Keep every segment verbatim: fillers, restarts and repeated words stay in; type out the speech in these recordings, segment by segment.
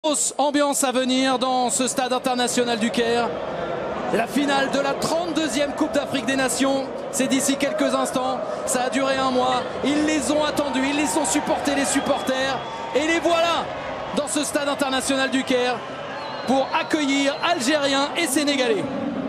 Grosse ambiance à venir dans ce stade international du Caire. La finale de la trente-deuxième Coupe d'Afrique des Nations, c'est d'ici quelques instants. Ça a duré un mois. Ils les ont attendus, ils les ont supportés, les supporters. Et les voilà dans ce stade international du Caire pour accueillir Algériens et Sénégalais.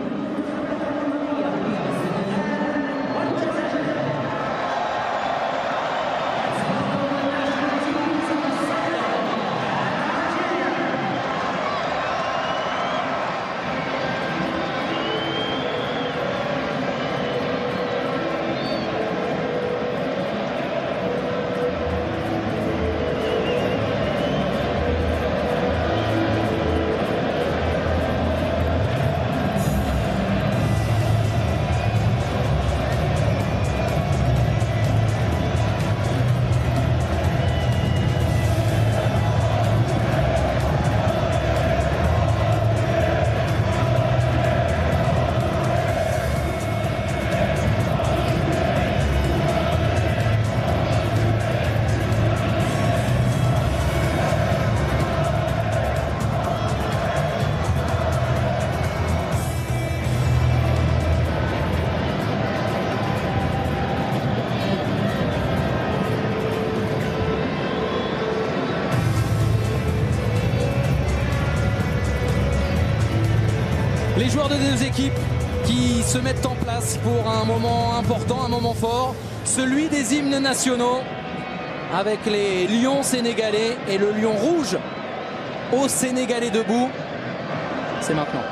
Les joueurs de deux équipes qui se mettent en place pour un moment important, un moment fort, celui des hymnes nationaux avec les lions sénégalais et le lion rouge au Sénégalais debout. C'est maintenant.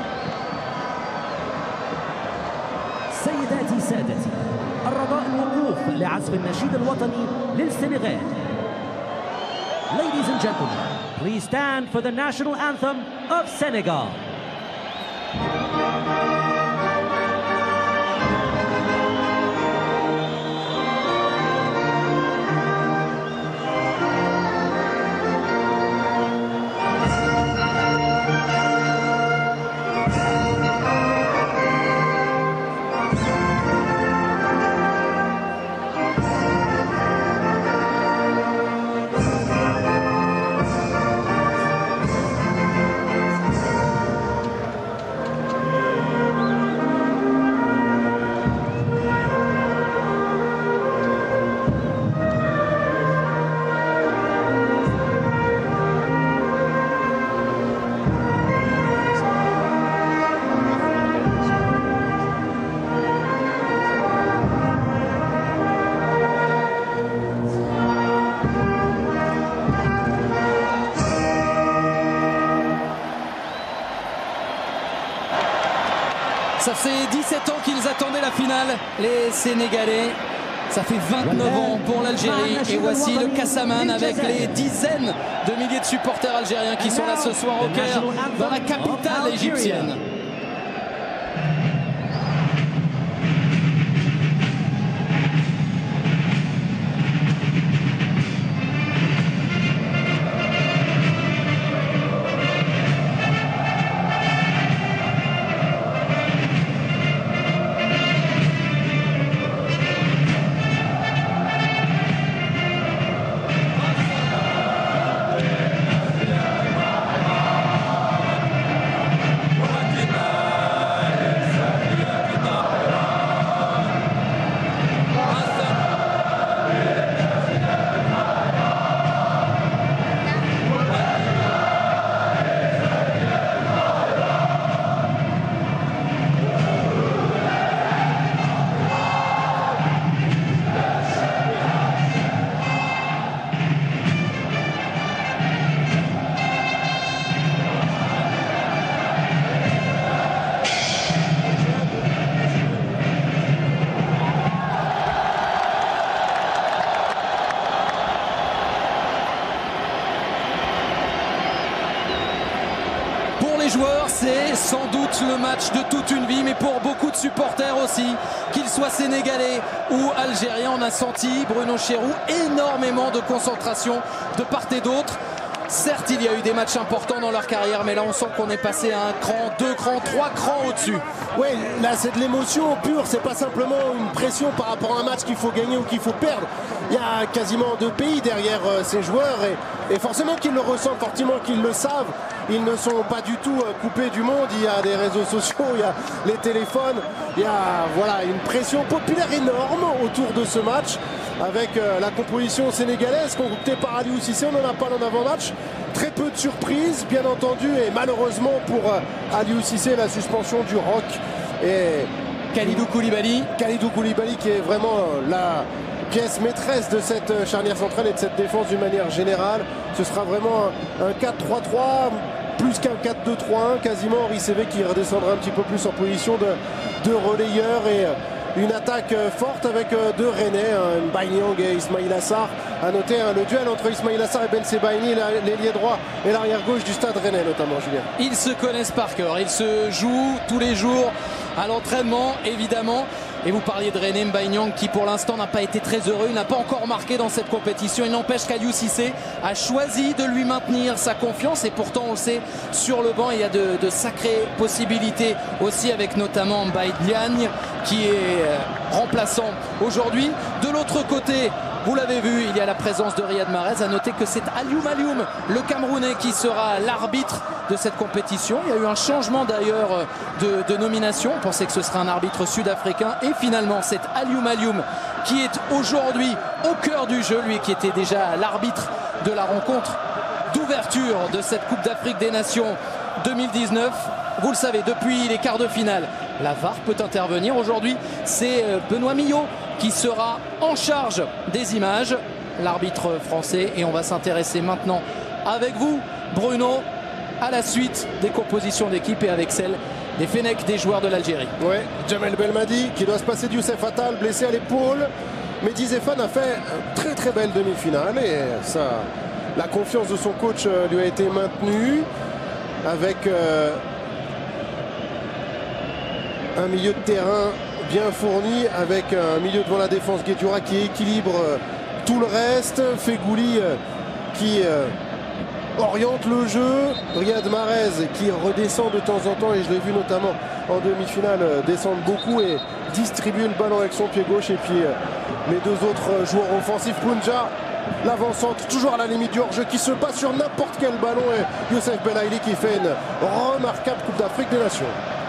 سيداتي سادتي الرجاء الوقوف لعزف النشيد الوطني للسنغال. Ladies and gentlemen, please stand for the national anthem of Senegal. Ça fait dix-sept ans qu'ils attendaient la finale, les Sénégalais. Ça fait vingt-neuf ans pour l'Algérie. Et voici le Kassaman avec les dizaines de milliers de supporters algériens qui sont là ce soir au Caire, dans la capitale égyptienne. Les joueurs, c'est sans doute le match de toute une vie, mais pour beaucoup de supporters aussi, qu'ils soient sénégalais ou algériens, on a senti, Bruno Chéroux, énormément de concentration de part et d'autre. Certes, il y a eu des matchs importants dans leur carrière, mais là on sent qu'on est passé à un cran, deux crans, trois crans au-dessus. Oui, là c'est de l'émotion pure, c'est pas simplement une pression par rapport à un match qu'il faut gagner ou qu'il faut perdre. Il y a quasiment deux pays derrière euh, ces joueurs et, Et forcément qu'ils le ressentent, forcément qu'ils le savent. Ils ne sont pas du tout coupés du monde. Il y a des réseaux sociaux, il y a les téléphones. Il y a voilà, une pression populaire énorme autour de ce match. Avec euh, la composition sénégalaise conduite par Aliou Cissé, on n'en a pas en avant-match. Très peu de surprises, bien entendu. Et malheureusement pour euh, Aliou Cissé, la suspension du Roc. Et Kalidou Koulibaly. Kalidou Koulibaly qui est vraiment euh, la pièce maîtresse de cette euh, charnière centrale et de cette défense d'une manière générale. Ce sera vraiment un, un quatre trois trois, plus qu'un quatre deux trois un. Quasiment Henri Saivet qui redescendra un petit peu plus en position de, de relayeur. Et euh, une attaque forte avec deux Rennais, hein, Mbaye-Niang et Ismaïla Sarr. A noter hein, le duel entre Ismaïla Sarr et Ben Sebaini, l'ailier droit et l'arrière gauche du Stade Rennais notamment, Julien. Ils se connaissent par cœur, ils se jouent tous les jours à l'entraînement évidemment. Et vous parliez de René Mbaye-Niang qui pour l'instant n'a pas été très heureux, il n'a pas encore marqué dans cette compétition. Il n'empêche qu'Aliou Cissé a choisi de lui maintenir sa confiance et pourtant on le sait, sur le banc il y a de, de sacrées possibilités aussi avec notamment Mbaye Diagne qui est remplaçant aujourd'hui. De l'autre côté, vous l'avez vu, il y a la présence de Riyad Mahrez. À noter que c'est Alioum Alioum, le Camerounais, qui sera l'arbitre de cette compétition. Il y a eu un changement d'ailleurs de, de nomination. On pensait que ce serait un arbitre sud-africain. Et finalement, c'est Alioum Alioum qui est aujourd'hui au cœur du jeu. Lui qui était déjà l'arbitre de la rencontre d'ouverture de cette Coupe d'Afrique des Nations deux mille dix-neuf. Vous le savez, depuis les quarts de finale, la V A R peut intervenir. Aujourd'hui, c'est Benoît Millot qui sera en charge des images, l'arbitre français. Et on va s'intéresser maintenant avec vous, Bruno, à la suite des compositions d'équipe et avec celle des Fennecs, des joueurs de l'Algérie. Oui, Djamel Belmadi qui doit se passer du Youssef Attal, blessé à l'épaule. Mehdi Zéphane a fait une très très belle demi-finale et ça, la confiance de son coach lui a été maintenue avec euh, un milieu de terrain bien fourni, avec un milieu devant la défense, Guedioura qui équilibre tout le reste, Fegouli qui euh, oriente le jeu, Riyad Mahrez qui redescend de temps en temps, et je l'ai vu notamment en demi-finale descendre beaucoup et distribuer le ballon avec son pied gauche. Et puis euh, les deux autres joueurs offensifs, Bounja, l'avancante, toujours à la limite du hors-jeu, qui se bat sur n'importe quel ballon, et Youssef Belaïli qui fait une remarquable Coupe d'Afrique des Nations.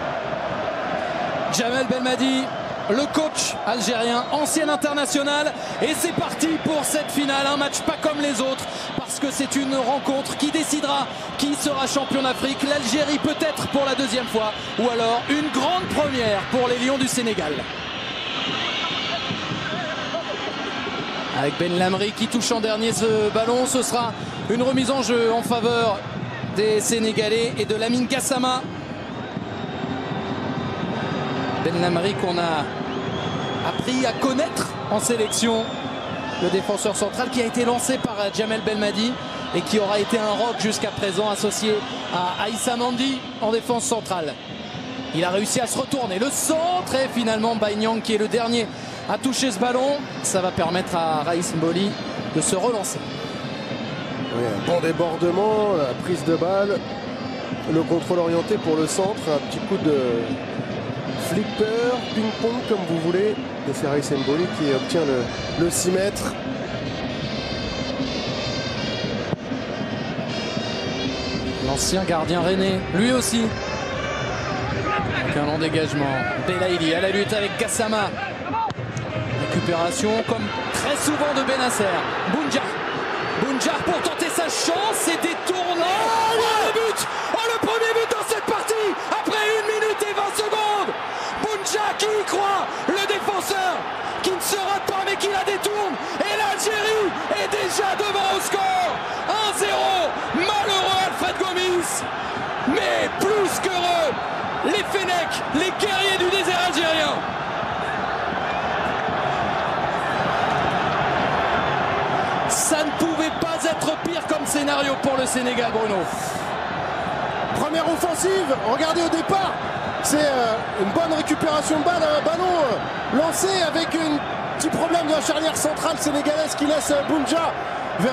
Djamel Belmadi, le coach algérien, ancien international, et c'est parti pour cette finale, un match pas comme les autres, parce que c'est une rencontre qui décidera qui sera champion d'Afrique. L'Algérie peut-être pour la deuxième fois, ou alors une grande première pour les Lions du Sénégal. Avec Ben Lamri qui touche en dernier ce ballon, ce sera une remise en jeu en faveur des Sénégalais et de Lamine Gassama. Ben Lamri qu'on a appris à connaître en sélection, le défenseur central qui a été lancé par Djamel Belmadi et qui aura été un roc jusqu'à présent, associé à Aïssa Mandi en défense centrale. Il a réussi à se retourner, le centre, et finalement Mbaye-Niang qui est le dernier à toucher ce ballon. Ça va permettre à Raïs Mboli de se relancer. Oui, un bon débordement, la prise de balle, le contrôle orienté pour le centre, un petit coup de flipper, ping-pong comme vous voulez, et c'est Raïs Mboli qui obtient le, le six mètres. L'ancien gardien rennais, lui aussi. Avec un long dégagement. Belaïli à la lutte avec Gassama. Récupération comme très souvent de Benasser. Bounja. Bounja pour tenter sa chance et détournant. Oh, le but! Oh, le premier but dans cette partie après une minute et vingt secondes. Bounja qui y croit, le défenseur qui ne se rate pas mais qui la détourne. Et l'Algérie est déjà devant au score. un zéro. Malheureux Alfred Gomis, mais plus qu'heureux les Fennecs, les guerriers du désert algérien. Ça ne pouvait pas être pire comme scénario pour le Sénégal, Bruno. Première offensive, regardez au départ, c'est euh, une bonne récupération de balle, un ballon euh, lancé avec un petit problème de la charnière centrale sénégalaise qui laisse euh, Bounja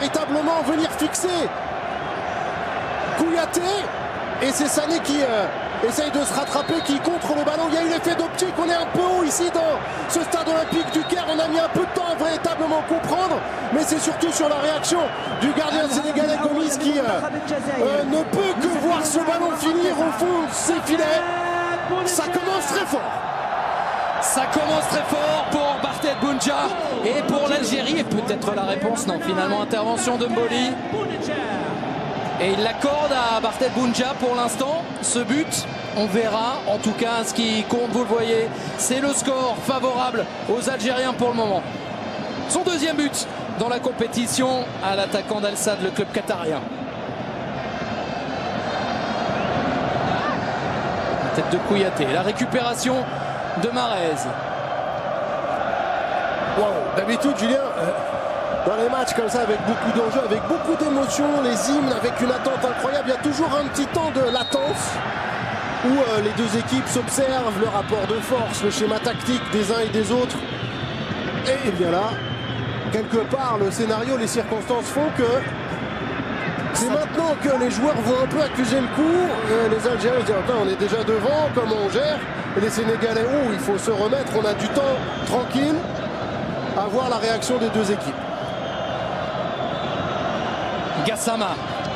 véritablement venir fixer Kouyaté, et c'est Sané qui euh, essaye de se rattraper, qui contre le ballon. Il y a eu l'effet d'optique, on est un peu haut ici dans ce stade olympique du Caire. On a mis un peu de temps à véritablement comprendre, mais c'est surtout sur la réaction du gardien sénégalais Gomis qui euh, euh, ne peut que voir ce ballon finir au fond de ses filets. Ça commence très fort. Ça commence très fort pour Barthez Bounja et pour l'Algérie. Et peut-être la réponse, non, finalement, intervention de Mboli. Et il l'accorde à Barthez Bounja pour l'instant. Ce but, on verra. En tout cas, ce qui compte, vous le voyez, c'est le score favorable aux Algériens pour le moment. Son deuxième but dans la compétition à l'attaquant d'Al Sadd, le club qatarien. La tête de Kouyaté, la récupération de Mahrez. Wow. D'habitude, Julien, euh, dans les matchs comme ça, avec beaucoup d'enjeux, avec beaucoup d'émotions, les hymnes, avec une attente incroyable, il y a toujours un petit temps de latence où euh, les deux équipes s'observent, le rapport de force, le schéma tactique des uns et des autres. Et, et bien là, quelque part, le scénario, les circonstances font que c'est maintenant que les joueurs vont un peu accuser le coup. Euh, les Algériens se disent, attends, on est déjà devant, comment on gère? Et les Sénégalais, oh, il faut se remettre, on a du temps tranquille à voir la réaction des deux équipes. Gassama.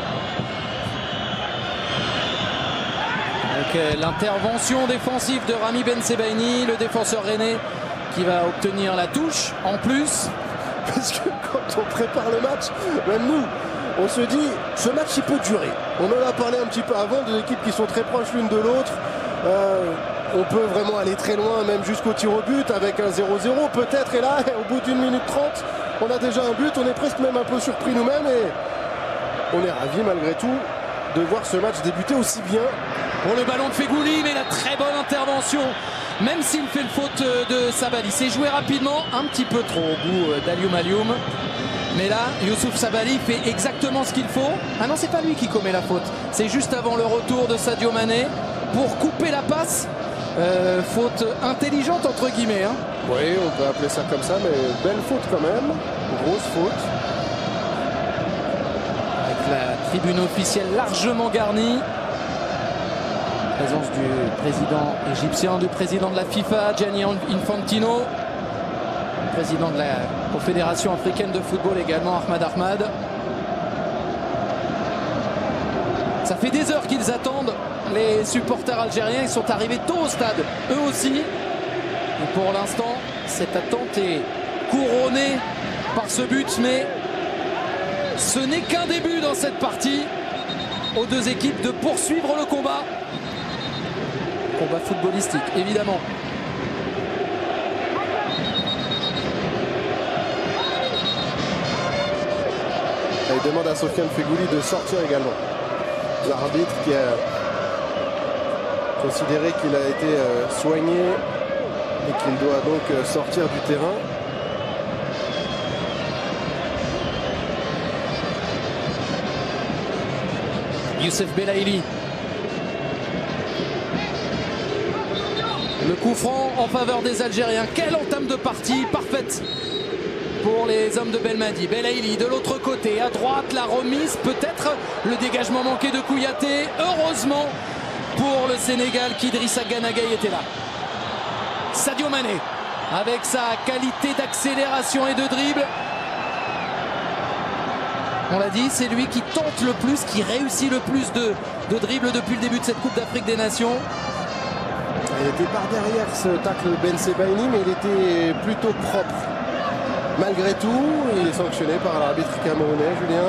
Avec l'intervention défensive de Rami Bensebaini, le défenseur rennais qui va obtenir la touche en plus. Parce que quand on prépare le match, même nous, on se dit, ce match il peut durer. On en a parlé un petit peu avant, deux équipes qui sont très proches l'une de l'autre. Euh, on peut vraiment aller très loin, même jusqu'au tir au but avec un zéro zéro peut-être. Et là, au bout d'une minute trente, on a déjà un but. On est presque même un peu surpris nous-mêmes. Et on est ravis malgré tout de voir ce match débuter aussi bien. Pour le ballon de Fegouli, mais la très bonne intervention. Même s'il fait le faute de Sabali. C'est joué rapidement, un petit peu trop au goût d'Alioum Alioum. Mais là, Youssouf Sabaly fait exactement ce qu'il faut. Ah non, c'est pas lui qui commet la faute. C'est juste avant le retour de Sadio Mané pour couper la passe. Euh, faute intelligente entre guillemets. Hein. Oui, on peut appeler ça comme ça, mais belle faute quand même. Grosse faute. Avec la tribune officielle largement garnie. Présence du président égyptien, du président de la FIFA, Gianni Infantino. Président de la Confédération africaine de football également, Ahmad Ahmad. Ça fait des heures qu'ils attendent, les supporters algériens. Ils sont arrivés tôt au stade, eux aussi. Et pour l'instant, cette attente est couronnée par ce but, mais ce n'est qu'un début dans cette partie. Aux deux équipes de poursuivre le combat. Combat footballistique, évidemment. Il demande à Sofiane Fegouli de sortir également. L'arbitre qui a considéré qu'il a été soigné et qu'il doit donc sortir du terrain. Youssef Belaïli. Le coup franc en faveur des Algériens. Quelle entame de partie parfaite pour les hommes de Belmadi. Belaïli de l'autre côté, à droite, la remise, peut-être le dégagement manqué de Kouyaté. Heureusement pour le Sénégal qu'Idrissa Gana Gueye était là. Sadio Mané, avec sa qualité d'accélération et de dribble. On l'a dit, c'est lui qui tente le plus, qui réussit le plus de, de dribble depuis le début de cette Coupe d'Afrique des Nations. Il était par derrière ce tacle Bensebaini, mais il était plutôt propre. Malgré tout, il est sanctionné par l'arbitre camerounais, Julien.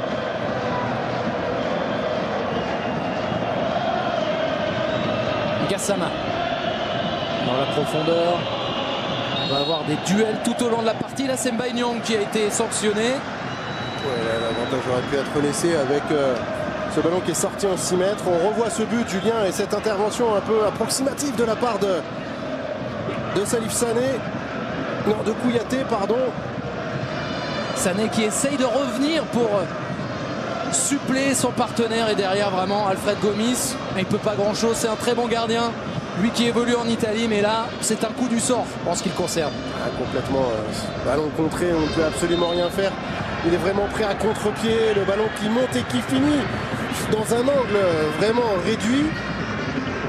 Gassama. Dans la profondeur. On va avoir des duels tout au long de la partie. Là, c'est Mbaye Niang qui a été sanctionné. Ouais, l'avantage aurait pu être laissé avec euh, ce ballon qui est sorti en six mètres. On revoit ce but, Julien, et cette intervention un peu approximative de la part de, de Salif Sané. Non, de Kouyaté, pardon. Sané qui essaye de revenir pour suppléer son partenaire. Et derrière, vraiment, Alfred Gomis. Mais il ne peut pas grand-chose. C'est un très bon gardien. Lui qui évolue en Italie. Mais là, c'est un coup du sort en ce qui le concerne. Ah, complètement. Euh, ballon contré, on ne peut absolument rien faire. Il est vraiment prêt à contre-pied. Le ballon qui monte et qui finit dans un angle vraiment réduit.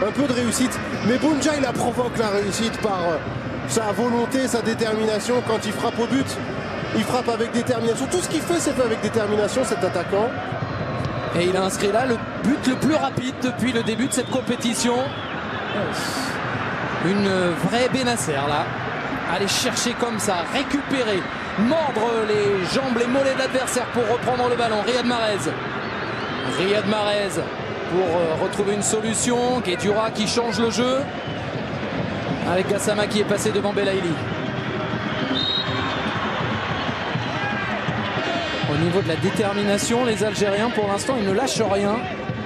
un peu de réussite. Mais Bounja, il la provoque la réussite par euh, sa volonté, sa détermination. Quand il frappe au but, il frappe avec détermination. Tout ce qu'il fait, c'est fait avec détermination, cet attaquant. Et il a inscrit là le but le plus rapide depuis le début de cette compétition. Une vraie Benasser là. Aller chercher comme ça, récupérer, mordre les jambes, les mollets de l'adversaire pour reprendre le ballon. Riyad Mahrez. Riyad Mahrez pour retrouver une solution. Guedioura qui change le jeu. Avec Gassama qui est passé devant Belaïli. Au niveau de la détermination, les Algériens pour l'instant ils ne lâchent rien.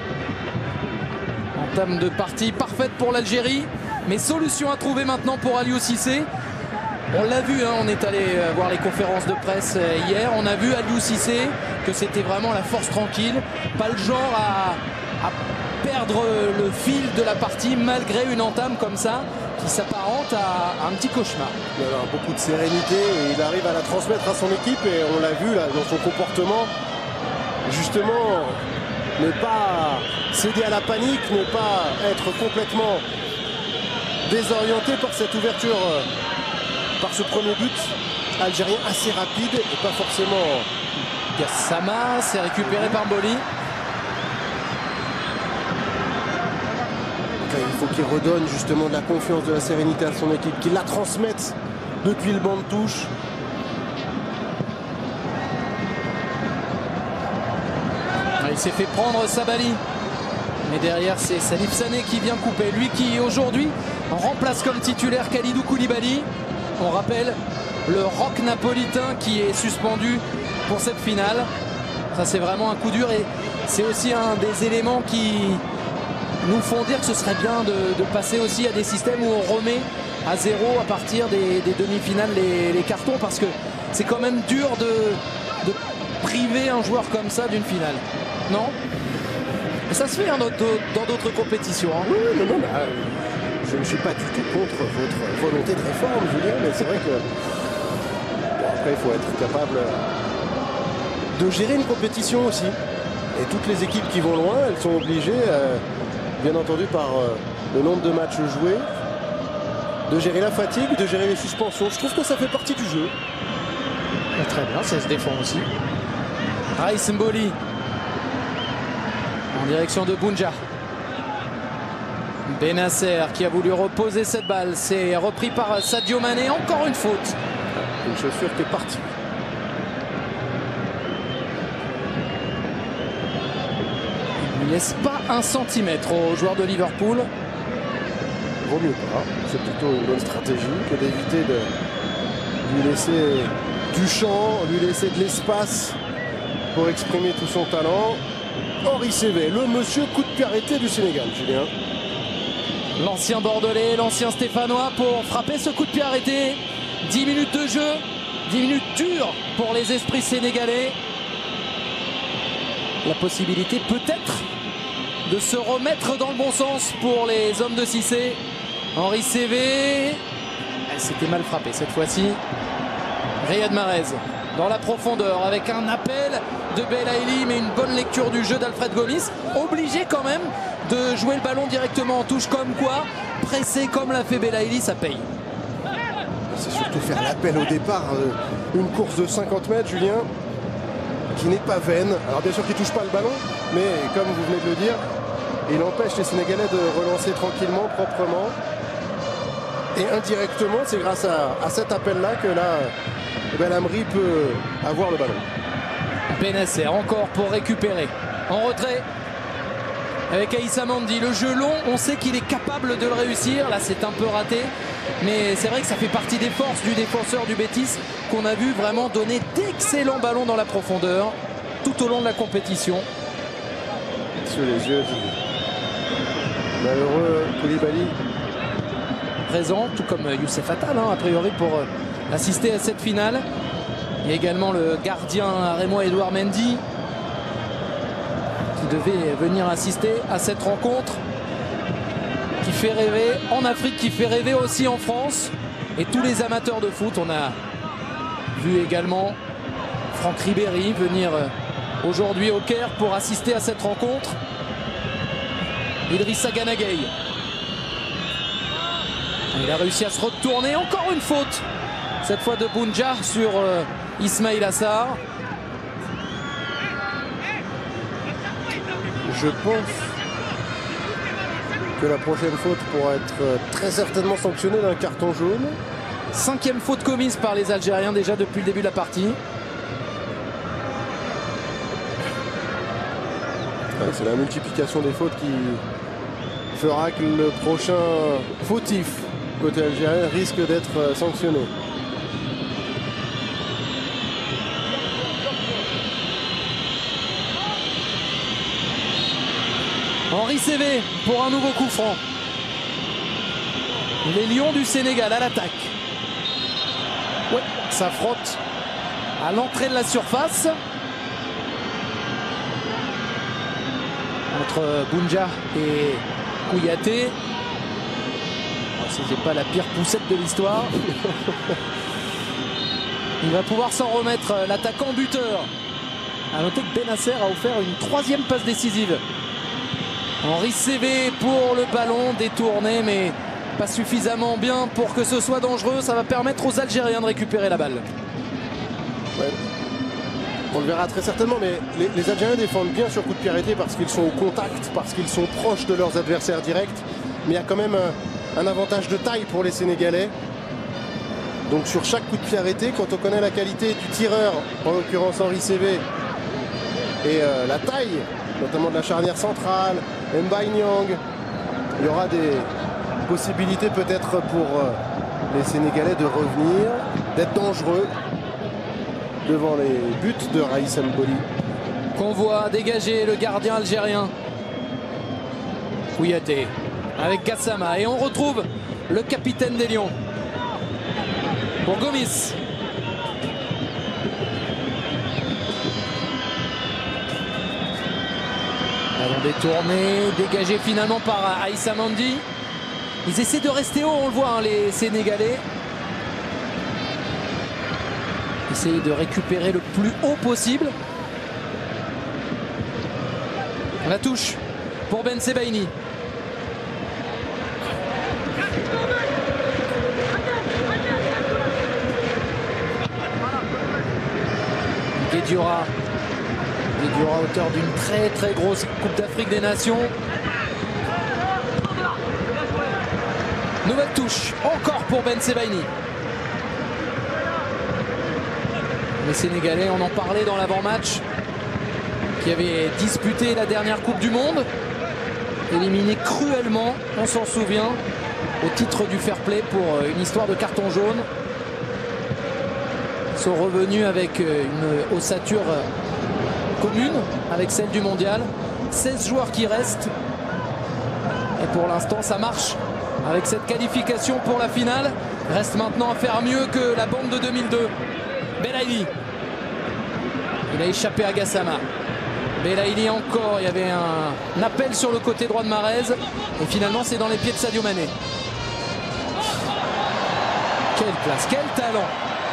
Entame de partie parfaite pour l'Algérie. Mais solution à trouver maintenant pour Aliou Cissé. On l'a vu, hein, on est allé voir les conférences de presse hier. On a vu Aliou Cissé que c'était vraiment la force tranquille. Pas le genre à, à perdre le fil de la partie malgré une entame comme ça qui s'apparente à, à un petit cauchemar. Il a beaucoup de sérénité et il arrive à la transmettre à son équipe. Et on l'a vu là, dans son comportement. Justement, ne pas céder à la panique, ne pas être complètement désorienté par cette ouverture. Par ce premier but algérien assez rapide et pas forcément. Gassama, c'est récupéré par Boli. Il faut qu'il redonne justement de la confiance, de la sérénité à son équipe, qu'il la transmette depuis le banc de touche. Il s'est fait prendre Sabali. Mais derrière c'est Salif Sané qui vient couper. Lui qui aujourd'hui remplace comme titulaire Kalidou Koulibaly. On rappelle le rock napolitain qui est suspendu pour cette finale. Ça c'est vraiment un coup dur et c'est aussi un des éléments qui nous font dire que ce serait bien de, de passer aussi à des systèmes où on remet à zéro à partir des, des demi-finales les, les cartons parce que c'est quand même dur de, de priver un joueur comme ça d'une finale. Non ? Ça se fait hein, dans d'autres compétitions. Hein. Oui, non, non, bah, je ne suis pas du tout contre votre volonté de réforme, Julien, mais c'est vrai que bon, après il faut être capable de gérer une compétition aussi. Et toutes les équipes qui vont loin, elles sont obligées, euh, bien entendu par euh, le nombre de matchs joués, de gérer la fatigue, de gérer les suspensions. Je trouve que ça fait partie du jeu. Très bien, ça se défend aussi. Raïs Mboli en direction de Bounja. Benasser qui a voulu reposer cette balle. C'est repris par Sadio Mané. Encore une faute. Une chaussure qui est partie. Il ne laisse pas un centimètre aux joueurs de Liverpool. Vaut mieux pas. C'est plutôt une bonne stratégie que d'éviter de lui laisser du champ, lui laisser de l'espace pour exprimer tout son talent. Henri Saivet, le monsieur coup de pied arrêté du Sénégal, Julien. L'ancien Bordelais, l'ancien Stéphanois pour frapper ce coup de pied arrêté. dix minutes de jeu, dix minutes dures pour les esprits sénégalais. La possibilité peut-être de se remettre dans le bon sens pour les hommes de Cissé. Henri Saivet, c'était mal frappé cette fois-ci. Riyad Mahrez dans la profondeur avec un appel de Belaïli, mais une bonne lecture du jeu d'Alfred Gomis. Obligé quand même de jouer le ballon directement en touche, comme quoi pressé comme l'a fait Belaïli, ça paye. C'est surtout faire l'appel au départ. Une course de cinquante mètres, Julien, qui n'est pas vaine. Alors bien sûr qu'il ne touche pas le ballon, mais comme vous venez de le dire, il empêche les Sénégalais de relancer tranquillement, proprement. Et indirectement, c'est grâce à, à cet appel-là que là, Belhamri peut avoir le ballon. Benasser encore pour récupérer. En retrait avec Aïssa Mandi. Le jeu long, on sait qu'il est capable de le réussir. Là, c'est un peu raté. Mais c'est vrai que ça fait partie des forces du défenseur du Betis qu'on a vu vraiment donner d'excellents ballons dans la profondeur tout au long de la compétition. Sur les yeux du malheureux Koulibaly. Présent, tout comme Youssef Attal, hein, a priori, pour euh, assister à cette finale. Il y a également le gardien Rémois Edouard Mendy qui devait venir assister à cette rencontre qui fait rêver en Afrique, qui fait rêver aussi en France. Et tous les amateurs de foot, on a vu également Franck Ribéry venir aujourd'hui au Caire pour assister à cette rencontre. Idrissa Gana Gueye Il a réussi à se retourner. Encore une faute. Cette fois de Bounja sur euh, Ismail Assar. Je pense que la prochaine faute pourra être très certainement sanctionnée d'un carton jaune. Cinquième faute commise par les Algériens déjà depuis le début de la partie. Ouais, c'est la multiplication des fautes qui fera que le prochain fautif côté algérien risque d'être sanctionné. Henri Saivet pour un nouveau coup franc. Les Lions du Sénégal à l'attaque. Ouais, ça frotte à l'entrée de la surface. Entre Bounja et Kouyaté. Oh, c'est pas la pire poussette de l'histoire. Il va pouvoir s'en remettre, l'attaquant buteur. A noter que Benasser a offert une troisième passe décisive. Henri Saivet pour le ballon détourné, mais pas suffisamment bien pour que ce soit dangereux. Ça va permettre aux Algériens de récupérer la balle. Ouais. On le verra très certainement, mais les, les Algériens défendent bien sur coup de pied arrêté parce qu'ils sont au contact, parce qu'ils sont proches de leurs adversaires directs. Mais il y a quand même un, un avantage de taille pour les Sénégalais. Donc sur chaque coup de pied arrêté, quand on connaît la qualité du tireur, en l'occurrence Henri Saivet, et euh, la taille, notamment de la charnière centrale, Mbaye Niang, il y aura des possibilités peut-être pour euh, les Sénégalais de revenir, d'être dangereux devant les buts de Raïs Mboli. Qu'on voit dégager le gardien algérien. Kouyaté avec Gassama. Et on retrouve le capitaine des Lions. Pour Gomis. Ballon détourné, dégagé finalement par Aïssa Mandi. Ils essaient de rester haut, on le voit, hein, les Sénégalais. Essayer de récupérer le plus haut possible. La touche pour Ben Sebaini. Guédiora. Guédiora, auteur d'une très très grosse Coupe d'Afrique des Nations. Nouvelle touche, encore pour Ben Sebaini. Les Sénégalais, on en parlait dans l'avant-match, qui avait disputé la dernière Coupe du Monde, éliminé cruellement, on s'en souvient, au titre du fair play pour une histoire de carton jaune. Ils sont revenus avec une ossature commune avec celle du mondial. seize joueurs qui restent. Et pour l'instant, ça marche avec cette qualification pour la finale. Reste maintenant à faire mieux que la bande de deux mille deux. Belaïli. Il a échappé à Gassama. Belaïli encore. Il y avait un, un appel sur le côté droit de Mahrez. Et finalement, c'est dans les pieds de Sadio Mané. Quelle classe, quel talent.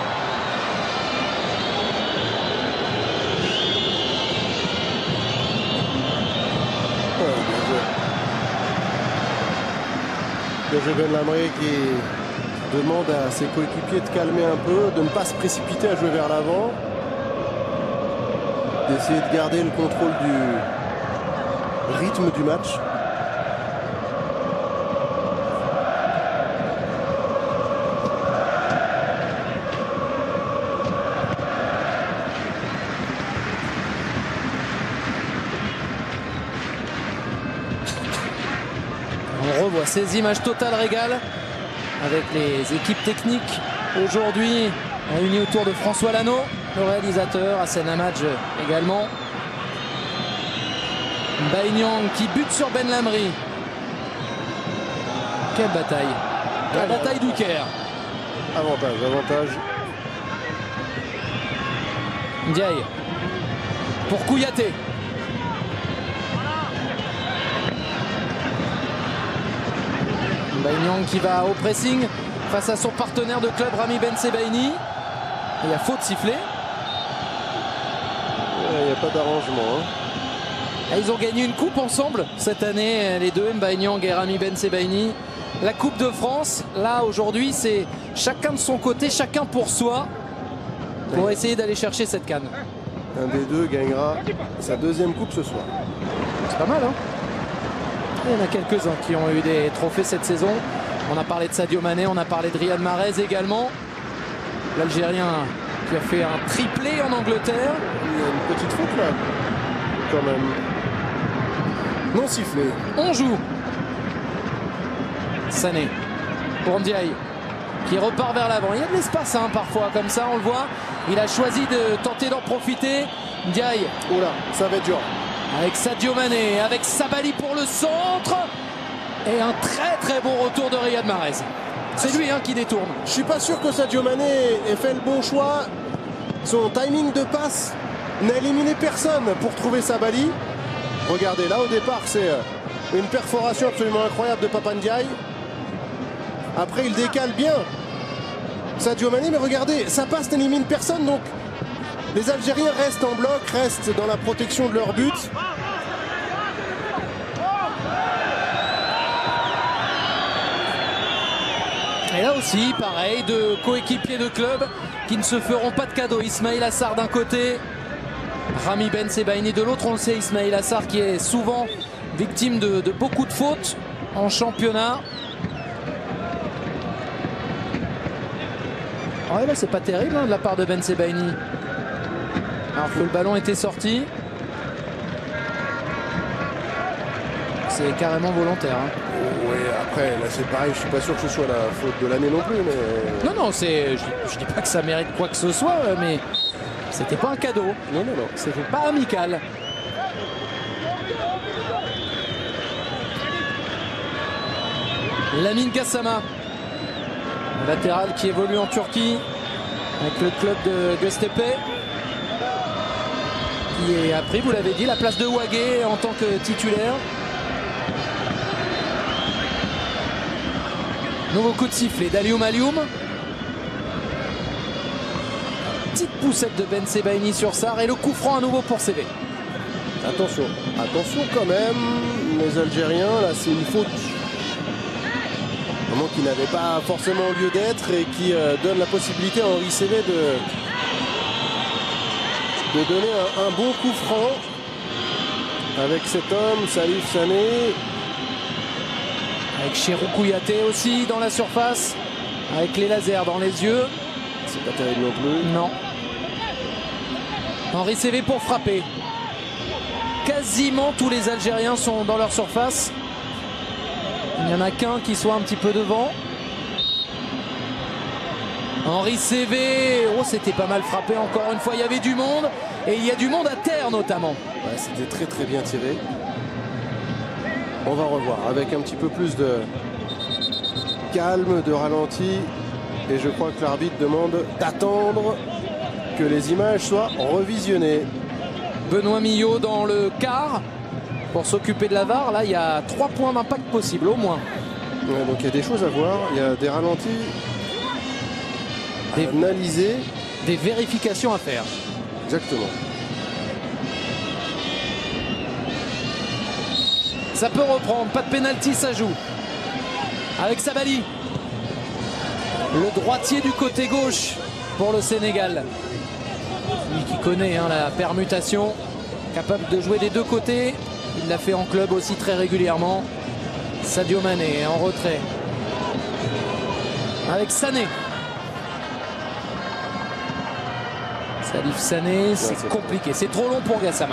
Bien joué Ben Lamri qui demande à ses coéquipiers de calmer un peu, de ne pas se précipiter à jouer vers l'avant, d'essayer de garder le contrôle du rythme du match. On revoit ces images Total Régal avec les équipes techniques aujourd'hui réunies autour de François Lano, le réalisateur, Hassan Hamadj également. Mbaye Niang qui bute sur Ben Lamri. Quelle bataille. La Avantage. bataille du Caire. Avantage, avantage. Ndiaye pour Kouyaté. Mbaye Niang qui va au pressing face à son partenaire de club Rami Ben Sebaini. Il y a faute sifflée. Il n'y a pas d'arrangement. Hein. Ils ont gagné une coupe ensemble cette année, les deux, Mbaye Niang et Rami Ben Sebaini. la Coupe de France. Là, aujourd'hui, c'est chacun de son côté, chacun pour soi, pour essayer d'aller chercher cette canne. Un des deux gagnera sa deuxième coupe ce soir. C'est pas mal, hein? Il y en a quelques-uns qui ont eu des trophées cette saison. On a parlé de Sadio Mané, on a parlé de Riyad Mahrez également. L'Algérien qui a fait un triplé en Angleterre. Il y a une petite faute là, quand même. Non sifflé. On joue. Sané pour Ndiaye qui repart vers l'avant. Il y a de l'espace hein, parfois comme ça, on le voit. Il a choisi de tenter d'en profiter. Ndiaye. Oh là, ça va être dur. Avec Sadio Mané, avec Sabali pour le centre. Et un très très bon retour de Riyad Mahrez. C'est lui hein, qui détourne. Je suis pas sûr que Sadio Mané ait fait le bon choix. Son timing de passe n'a éliminé personne pour trouver Sabali. Regardez, là au départ, c'est une perforation absolument incroyable de Papa Ndiaye. Après, il décale bien Sadio Mané, mais regardez, sa passe n'élimine personne. Donc, les Algériens restent en bloc, restent dans la protection de leur but. Et là aussi, pareil, de coéquipiers de club qui ne se feront pas de cadeaux. Ismaïl Assar d'un côté, Rami Ben Sebaini de l'autre. On le sait, Ismaïl Assar qui est souvent victime de, de beaucoup de fautes en championnat. Ouais, là, c'est pas terrible hein, de la part de Ben Sebaini. Alors que le ballon était sorti. C'est carrément volontaire. Hein. Oui, après, là c'est pareil, je suis pas sûr que ce soit la faute de l'année non plus. Mais... Non, non, c'est, je, je dis pas que ça mérite quoi que ce soit, mais c'était pas un cadeau. Non, non, non. C'était pas amical. Lamine Gassama, latéral qui évolue en Turquie avec le club de Göztepe, qui a pris, vous l'avez dit, la place de Wagué en tant que titulaire. Nouveau coup de sifflet d'Alioum Alioum. Petite poussette de Ben Sebaini sur Sarr et le coup franc à nouveau pour C V. Attention, attention quand même, les Algériens, là c'est une faute vraiment qui n'avait pas forcément lieu d'être et qui euh, donne la possibilité à Henri Saivet de, de donner un, un bon coup franc avec cet homme, Salif Sané. Avec Cheikhou Kouyaté aussi dans la surface, avec les lasers dans les yeux. C'est pas terrible non plus. Non. Henri Saivet pour frapper. Quasiment tous les Algériens sont dans leur surface. Il n'y en a qu'un qui soit un petit peu devant. Henri Saivet, oh c'était pas mal frappé encore une fois, il y avait du monde. Et il y a du monde à terre notamment. Ouais, c'était très très bien tiré. On va revoir avec un petit peu plus de calme, de ralenti. Et je crois que l'arbitre demande d'attendre que les images soient revisionnées. Benoît Millot dans le quart pour s'occuper de la V A R. Là, il y a trois points d'impact possibles au moins. Ouais, donc il y a des choses à voir. Il y a des ralentis à des, analyser. Des vérifications à faire. Exactement. Ça peut reprendre, pas de pénalty, ça joue. Avec Sabali. Le droitier du côté gauche pour le Sénégal. Lui qui connaît hein, la permutation, capable de jouer des deux côtés. Il l'a fait en club aussi très régulièrement. Sadio Mané en retrait. Avec Sané. Salif Sané, c'est ouais, compliqué. C'est trop long pour Gassama.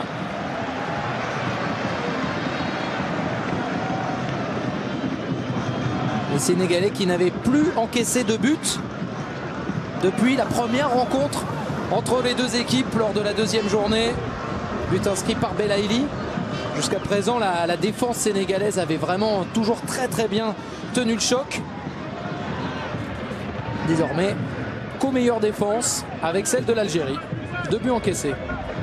Les Sénégalais qui n'avaient plus encaissé de but depuis la première rencontre entre les deux équipes lors de la deuxième journée. But inscrit par Belaïli. Jusqu'à présent, la, la défense sénégalaise avait vraiment toujours très très bien tenu le choc. Désormais, co-meilleure défense avec celle de l'Algérie. Deux buts encaissés.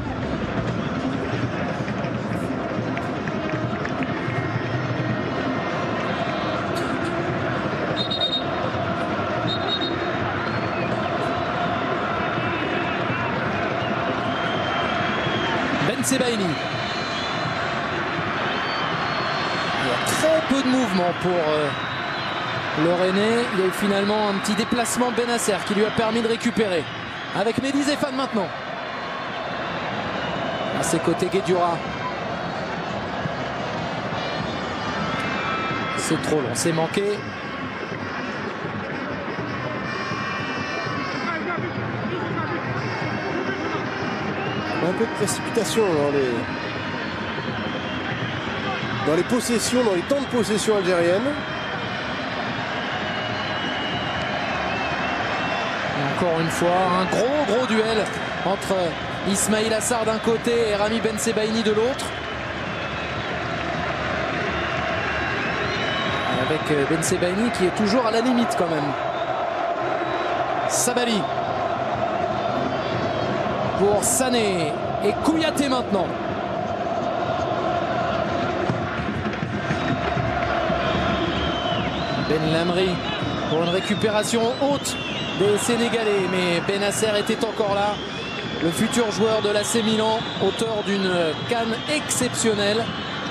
Ben Sebaini. Il y a très peu de mouvement pour euh, le Rennais. Il y a eu finalement un petit déplacement de Bennacer qui lui a permis de récupérer. Avec Mehdi Zéphane maintenant. À ses côtés, Guedioura. C'est trop long, c'est manqué. Un peu de précipitation dans les, dans les possessions, dans les temps de possession algérienne. Et encore une fois, un gros gros duel entre Ismail Assar d'un côté et Rami Bensebaini de l'autre. Avec Bensebaini qui est toujours à la limite quand même. Sabali. Pour Sané et Kouyaté maintenant. Ben Lamri pour une récupération haute des Sénégalais. Mais Bennacer était encore là. Le futur joueur de l'A C Milan, auteur d'une canne exceptionnelle.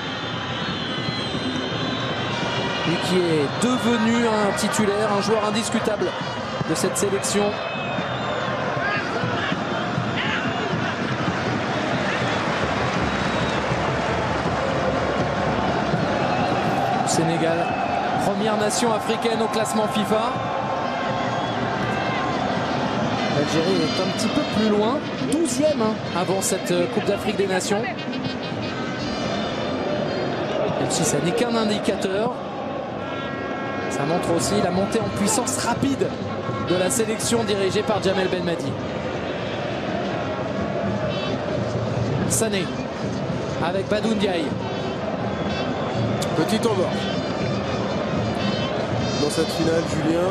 Lui qui est devenu un titulaire, un joueur indiscutable de cette sélection. Sénégal, première nation africaine au classement FIFA. L'Algérie est un petit peu plus loin, douzième hein, avant cette Coupe d'Afrique des Nations. Même si ça n'est qu'un indicateur, ça montre aussi la montée en puissance rapide de la sélection dirigée par Djamel Belmadi. Sané avec Badou Ndiaye. Petit temps mort dans cette finale, Julien.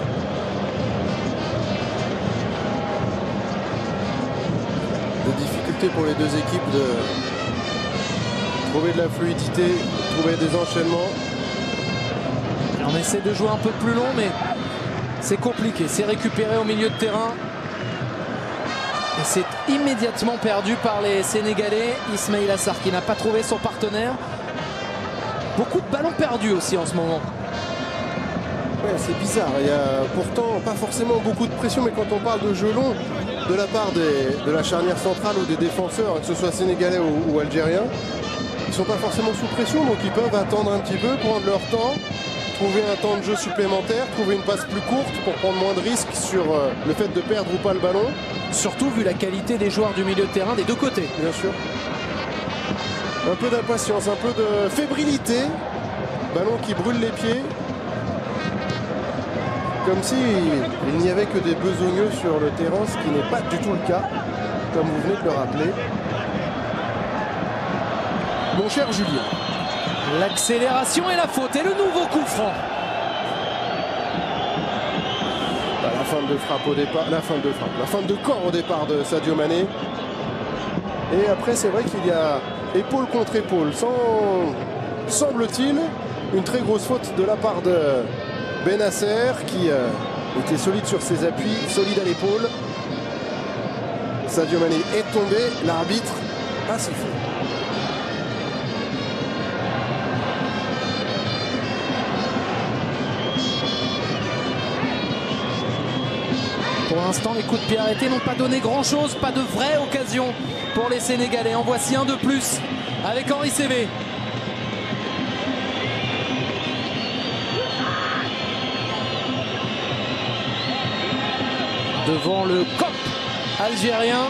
Des difficultés pour les deux équipes de trouver de la fluidité, de trouver des enchaînements. On essaie de jouer un peu plus long, mais c'est compliqué. C'est récupéré au milieu de terrain. Et c'est immédiatement perdu par les Sénégalais. Ismail Assar qui n'a pas trouvé son partenaire. Beaucoup de ballons perdus aussi en ce moment. Ouais, c'est bizarre. Il y a pourtant pas forcément beaucoup de pression, mais quand on parle de jeu long de la part des, de la charnière centrale ou des défenseurs, que ce soit sénégalais ou, ou algériens, ils ne sont pas forcément sous pression, donc ils peuvent attendre un petit peu, prendre leur temps, trouver un temps de jeu supplémentaire, trouver une passe plus courte pour prendre moins de risques sur euh, le fait de perdre ou pas le ballon. Surtout vu la qualité des joueurs du milieu de terrain des deux côtés. Bien sûr. Un peu d'impatience, un peu de fébrilité. Ballon qui brûle les pieds. Comme si il n'y avait que des besogneux sur le terrain, ce qui n'est pas du tout le cas, comme vous venez de le rappeler. Mon cher Julien. L'accélération et la faute et le nouveau coup franc. Bah, la fin de frappe au départ, la fin de frappe, la fin de corps au départ de Sadio Mané. Et après c'est vrai qu'il y a épaule contre épaule, sans, semble-t-il, une très grosse faute de la part de Bennacer qui euh, était solide sur ses appuis, solide à l'épaule. Sadio Mané est tombé, l'arbitre a sifflé. Pour l'instant, les coups de pied arrêtés n'ont pas donné grand-chose, pas de vraie occasion pour les Sénégalais. En voici un de plus avec Henri Saivet. Devant le C O P algérien.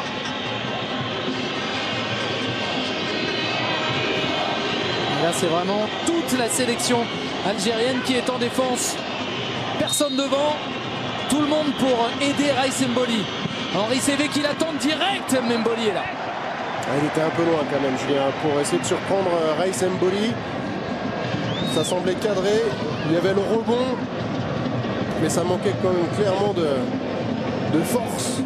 Et là, c'est vraiment toute la sélection algérienne qui est en défense. Personne devant. Tout le monde pour aider Raïs Mboli. Henri Saivet qui l'attend direct. Mboli est là. Il était un peu loin quand même, Julien, pour essayer de surprendre Raïs Mboli. Ça semblait cadré. Il y avait le rebond. Mais ça manquait quand même clairement de, de force.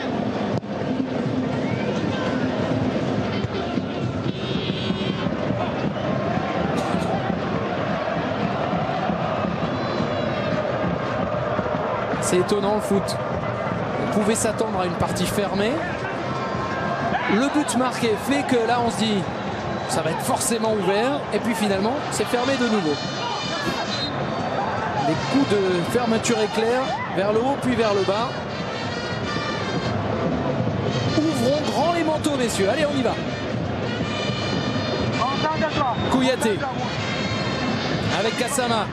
C'est étonnant le foot. On pouvait s'attendre à une partie fermée. Le but marqué fait que là on se dit ça va être forcément ouvert. Et puis finalement c'est fermé de nouveau. Des coups de fermeture éclair vers le haut puis vers le bas. Ouvrons grand les manteaux, messieurs. Allez, on y va. Kouyaté avec Gassama.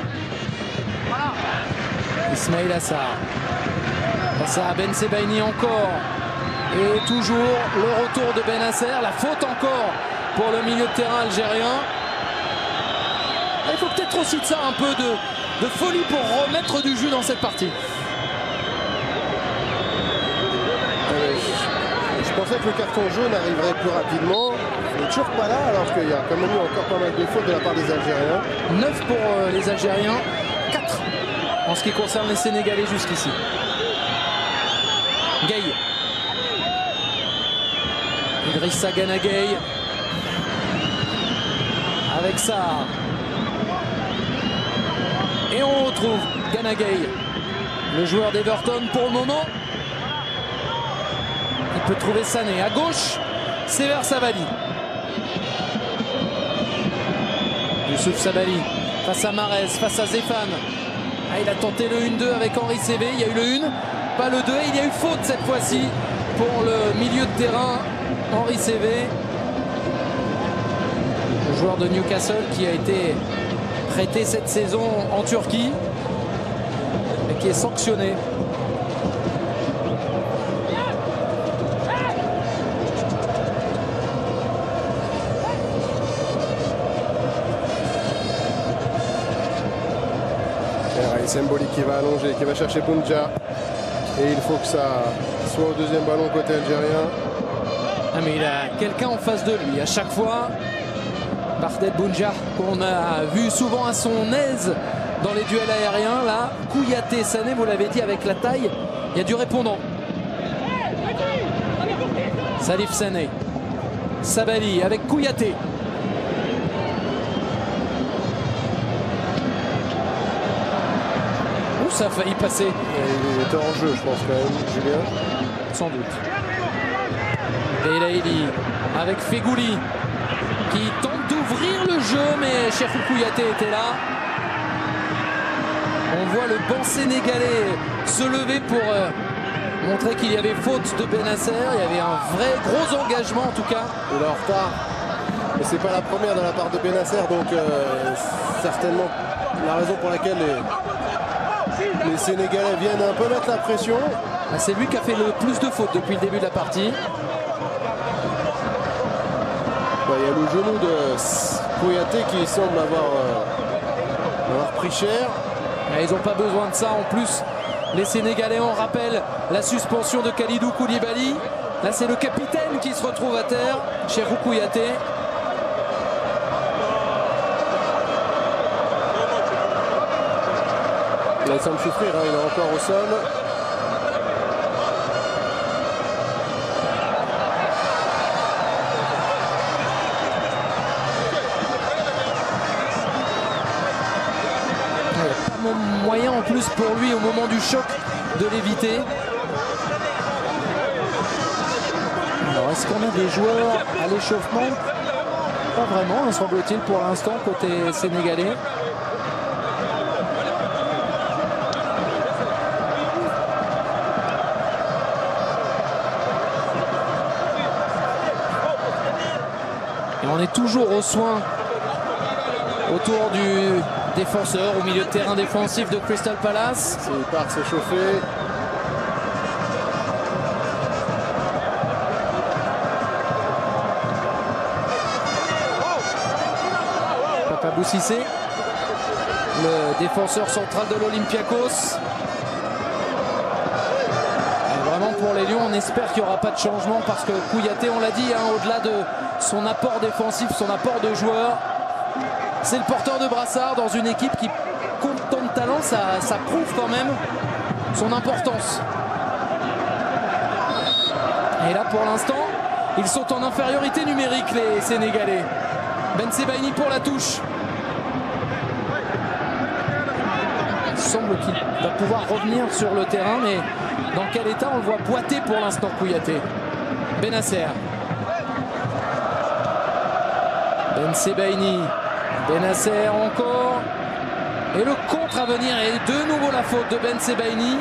Ismail Assar. Face à Ben Sebaini encore. Et toujours le retour de Benasser. La faute encore pour le milieu de terrain algérien. Il faut peut-être aussi de ça, un peu de, de folie pour remettre du jus dans cette partie. Je pensais que le carton jaune arriverait plus rapidement. Il n'est toujours pas là, alors qu'il y a quand même eu encore pas mal de fautes de la part des Algériens. neuf pour euh, les Algériens, quatre en ce qui concerne les Sénégalais jusqu'ici. Gay. Idrissa Gana Gueye. Avec ça. Et on retrouve Gana Gueye, le joueur d'Everton pour le moment. Il peut trouver Sané. À gauche, Sever Sabali. Youssouf Sabali face à Marez, face à Zéphane. Ah, il a tenté le un deux avec Henri Cévé. Il y a eu le un, pas le deux. Et il y a eu faute cette fois-ci pour le milieu de terrain, Henri Cévé. Le joueur de Newcastle qui a été prêté cette saison en Turquie et qui est sanctionné. Semboli qui va allonger, qui va chercher Bounja. Et il faut que ça soit au deuxième ballon côté algérien. Ah mais il a quelqu'un en face de lui. À chaque fois, Bardel Bounja, qu'on a vu souvent à son aise dans les duels aériens. Là, Kouyaté, Sané, vous l'avez dit, avec la taille, il y a du répondant. Salif Sané. Sabali avec Kouyaté. Ça a failli passer. Il était en jeu, je pense, quand même, Julien. Sans doute. Belaïli avec Fegouli qui tente d'ouvrir le jeu, mais Cheikhou Kouyaté était là. On voit le banc sénégalais se lever pour euh, montrer qu'il y avait faute de Benasser. Il y avait un vrai gros engagement en tout cas. Il est en retard. Mais c'est pas la première de la part de Benasser, donc euh, certainement la raison pour laquelle les... Les Sénégalais viennent un peu mettre la pression. Ah, c'est lui qui a fait le plus de fautes depuis le début de la partie. Bah, il y a le genou de Kouyaté qui semble avoir, euh, avoir pris cher. Mais ils n'ont pas besoin de ça. En plus, les Sénégalais, on rappelle la suspension de Khalidou Koulibaly. Là, c'est le capitaine qui se retrouve à terre, Cheikhou Kouyaté. Il semble souffrir, hein, il est encore au sol. Il n'y a pas moyen en plus pour lui au moment du choc de l'éviter. Alors est-ce qu'on a des joueurs à l'échauffement? Pas vraiment, semble-t-il pour l'instant côté sénégalais. On est toujours au soin autour du défenseur au milieu de terrain défensif de Crystal Palace. Il part s'échauffer. Papabou Cissé, le défenseur central de l'Olympiakos. Vraiment pour les Lions, on espère qu'il n'y aura pas de changement parce que Kouyaté, on l'a dit, hein, au-delà de son apport défensif, son apport de joueur, c'est le porteur de brassard dans une équipe qui compte tant de talent, ça, ça prouve quand même son importance. Et là pour l'instant, ils sont en infériorité numérique les Sénégalais. Ben Sebaini pour la touche. Il semble qu'il va pouvoir revenir sur le terrain, mais dans quel état on le voit boiter pour l'instant Kouyaté. Benasser. Ben Sebaini. Benasser encore. Et le contre à venir et de nouveau la faute de Ben Sebaini.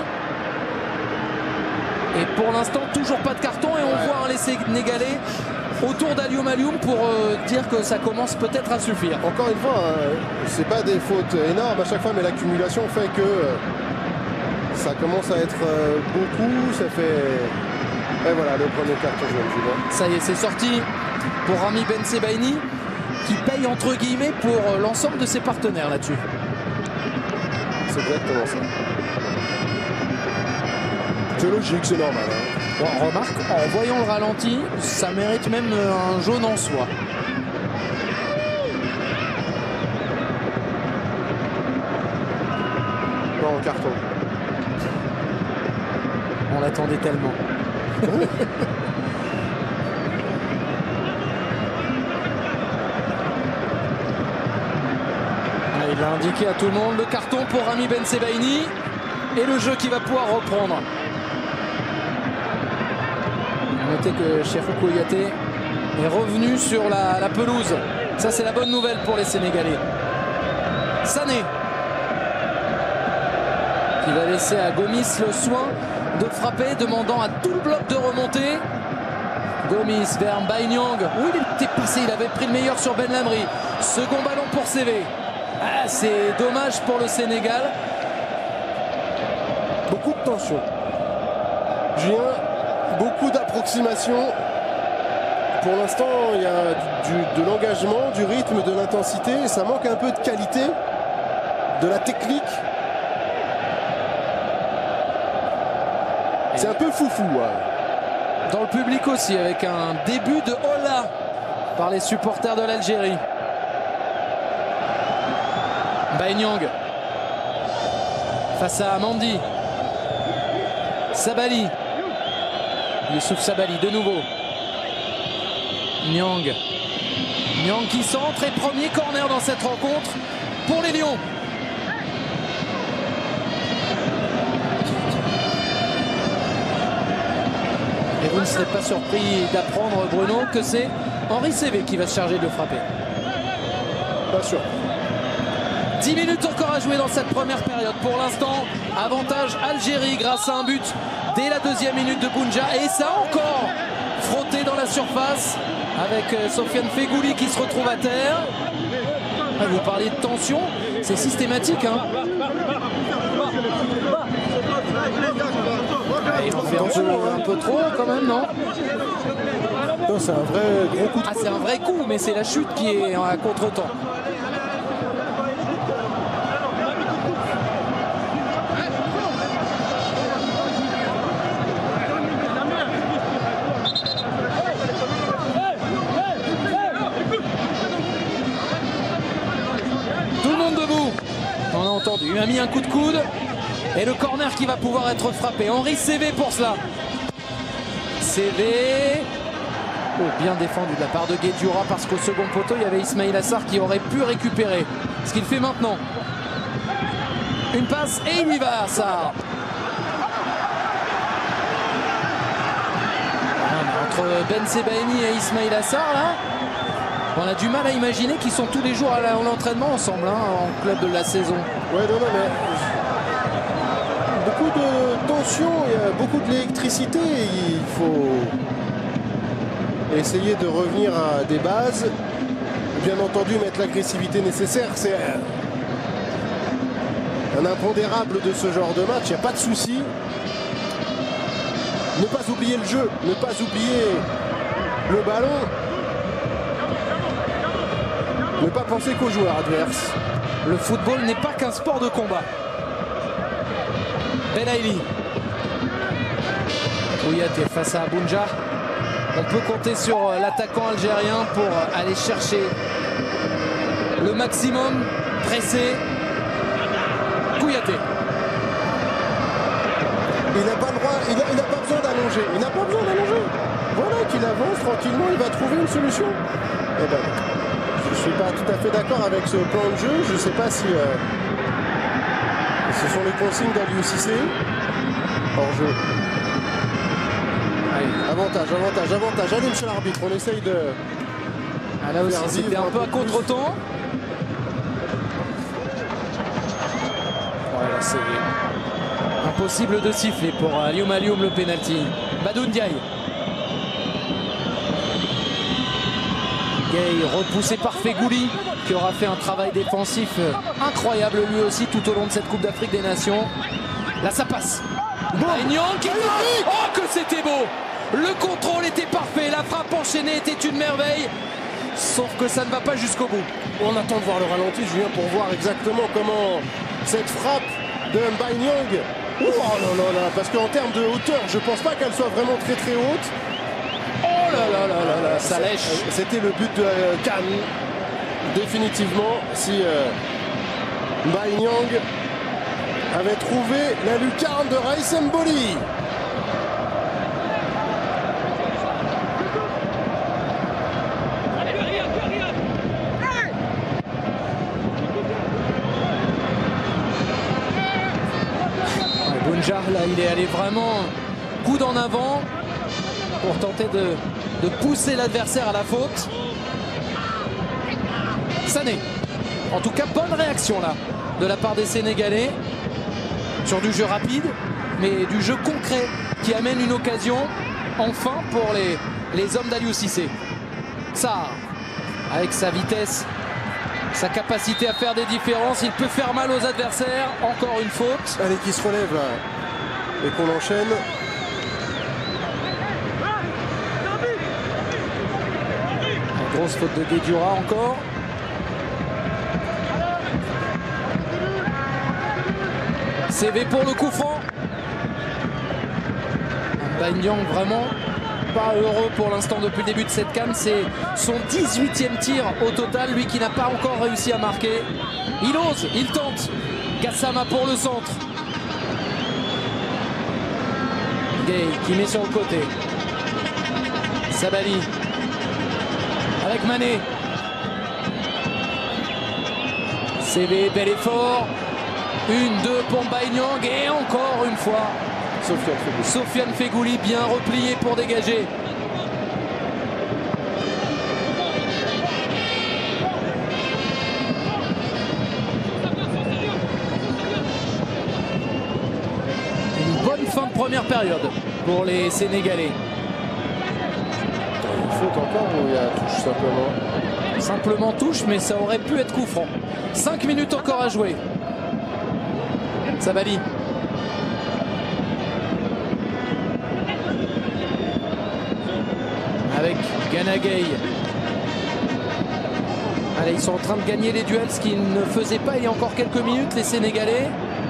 Et pour l'instant toujours pas de carton et on ouais. voit un laissé Sénégalais autour d'Alioum Alioum pour euh, dire que ça commence peut-être à suffire. Encore une fois, euh, c'est pas des fautes énormes à chaque fois, mais l'accumulation fait que euh, ça commence à être euh, beaucoup. Ça fait... Et voilà, le premier carton jaune, je vois. Ça y est, c'est sorti pour Rami Ben Sebaini qui paye entre guillemets pour euh, l'ensemble de ses partenaires là-dessus. C'est exactement ça. C'est logique, c'est normal. Hein. Bon, remarque, en voyant le ralenti, ça mérite même un jaune en soi. Non, carton. On l'attendait tellement. Il a indiqué à tout le monde le carton pour Rami Ben Sebaini et le jeu qui va pouvoir reprendre. Notez que Cheikhou Kouyaté est revenu sur la, la pelouse. Ça, c'est la bonne nouvelle pour les Sénégalais. Sané qui va laisser à Gomis le soin de frapper, demandant à tout le bloc de remonter. Gomis vers Mbaye Niang. Oui, il était passé, il avait pris le meilleur sur Ben Lamri. Second ballon pour C V. Ah, c'est dommage pour le Sénégal. Beaucoup de tension. Julien, beaucoup d'approximations. Pour l'instant, il y a du, de l'engagement, du rythme, de l'intensité. Ça manque un peu de qualité, de la technique. C'est un peu foufou. Ouais. Dans le public aussi, avec un début de hola par les supporters de l'Algérie. Mbaye Niang face à Mandi. Sabali. Youssouf Sabali de nouveau. Niang. Niang qui centre et premier corner dans cette rencontre pour les Lions. Et vous ne serez pas surpris d'apprendre, Bruno, que c'est Henri C V qui va se charger de le frapper. Pas sûr. dix minutes encore à jouer dans cette première période. Pour l'instant, avantage Algérie grâce à un but dès la deuxième minute de Bounja. Et ça encore frotté dans la surface avec Sofiane Fegouli qui se retrouve à terre. Vous parlez de tension, c'est systématique. Hein. Il en fait un peu, un peu trop quand même, non? Non, c'est un vrai gros coup de... Ah, c'est un vrai coup, mais c'est la chute qui est à contre-temps. Tout le monde debout. On a entendu. Il a mis un coup de coude. Et le corner qui va pouvoir être frappé. Henri C V pour cela. C V. Oh, bien défendu de la part de Guedioura parce qu'au second poteau, il y avait Ismail Assar qui aurait pu récupérer. Ce qu'il fait maintenant. Une passe et il y va, Assar. Entre Ben Sebaini et Ismail Assar, là, on a du mal à imaginer qu'ils sont tous les jours à l'entraînement ensemble, hein, en club de la saison. Ouais, non, non, mais... beaucoup de tension, il y a beaucoup de l'électricité. Il faut essayer de revenir à des bases. Bien entendu, mettre l'agressivité nécessaire. C'est un impondérable de ce genre de match. Il n'y a pas de souci. Ne pas oublier le jeu, ne pas oublier le ballon. Ne pas penser qu'aux joueurs adverses. Le football n'est pas qu'un sport de combat. Belaïli. Kouyaté face à Bounja. On peut compter sur l'attaquant algérien pour aller chercher le maximum. Pressé. Kouyaté. Il n'a pas le droit, il n'a pas besoin d'allonger. Il n'a pas besoin d'allonger. Voilà qu'il avance tranquillement, il va trouver une solution. Eh ben, je ne suis pas tout à fait d'accord avec ce plan de jeu. Je ne sais pas si euh, ce sont les consignes d'Aliou Cissé. Hors jeu. Allez. Avantage, avantage, avantage. Allez, monsieur l'arbitre, on essaye de. Ah, là aussi, c'était un peu à contre-temps. Impossible de siffler pour Alioum Alioum le pénalty. Badou Ndiaye. Gay repoussé par Fegouli qui aura fait un travail défensif incroyable lui aussi tout au long de cette Coupe d'Afrique des Nations. Là ça passe. Nyang qui... Oh que c'était beau! Le contrôle était parfait, la frappe enchaînée était une merveille. Sauf que ça ne va pas jusqu'au bout. On attend de voir le ralenti, Julien, pour voir exactement comment cette frappe de Nyang. Oh là là là, parce qu'en termes de hauteur, je pense pas qu'elle soit vraiment très très haute. Oh là là là là là, ça lèche. C'était le but de euh, Cannes, définitivement. Si euh, Nyang avait trouvé la lucarne de Raïs Mboli. Bounja, là, il est allé vraiment coude en avant pour tenter de, de pousser l'adversaire à la faute. Sané. En tout cas, bonne réaction là de la part des Sénégalais sur du jeu rapide, mais du jeu concret qui amène une occasion enfin pour les, les hommes d'Aliou Cissé. Ça, avec sa vitesse, sa capacité à faire des différences, il peut faire mal aux adversaires. Encore une faute. Allez, qui se relève là et qu'on enchaîne. Une grosse faute de Guedioura encore. C V pour le coup franc. Nyang vraiment pas heureux pour l'instant depuis le début de cette CAN. C'est son dix-huitième tir au total, lui qui n'a pas encore réussi à marquer. Il ose, il tente. Gassama pour le centre. Gay qui met sur le côté. Sabali avec Mané. C V, bel effort. Une, deux pour Nyang et encore une fois Sofiane Fegouli. Sofiane Fegouli bien replié pour dégager. Une bonne fin de première période pour les Sénégalais. Une faute encore ou il y a touche simplement? Simplement touche, mais ça aurait pu être coup franc. cinq minutes encore à jouer. Sabali. Avec Gana Gueye. Allez, ils sont en train de gagner les duels, ce qu'ils ne faisaient pas il y a encore quelques minutes, les Sénégalais.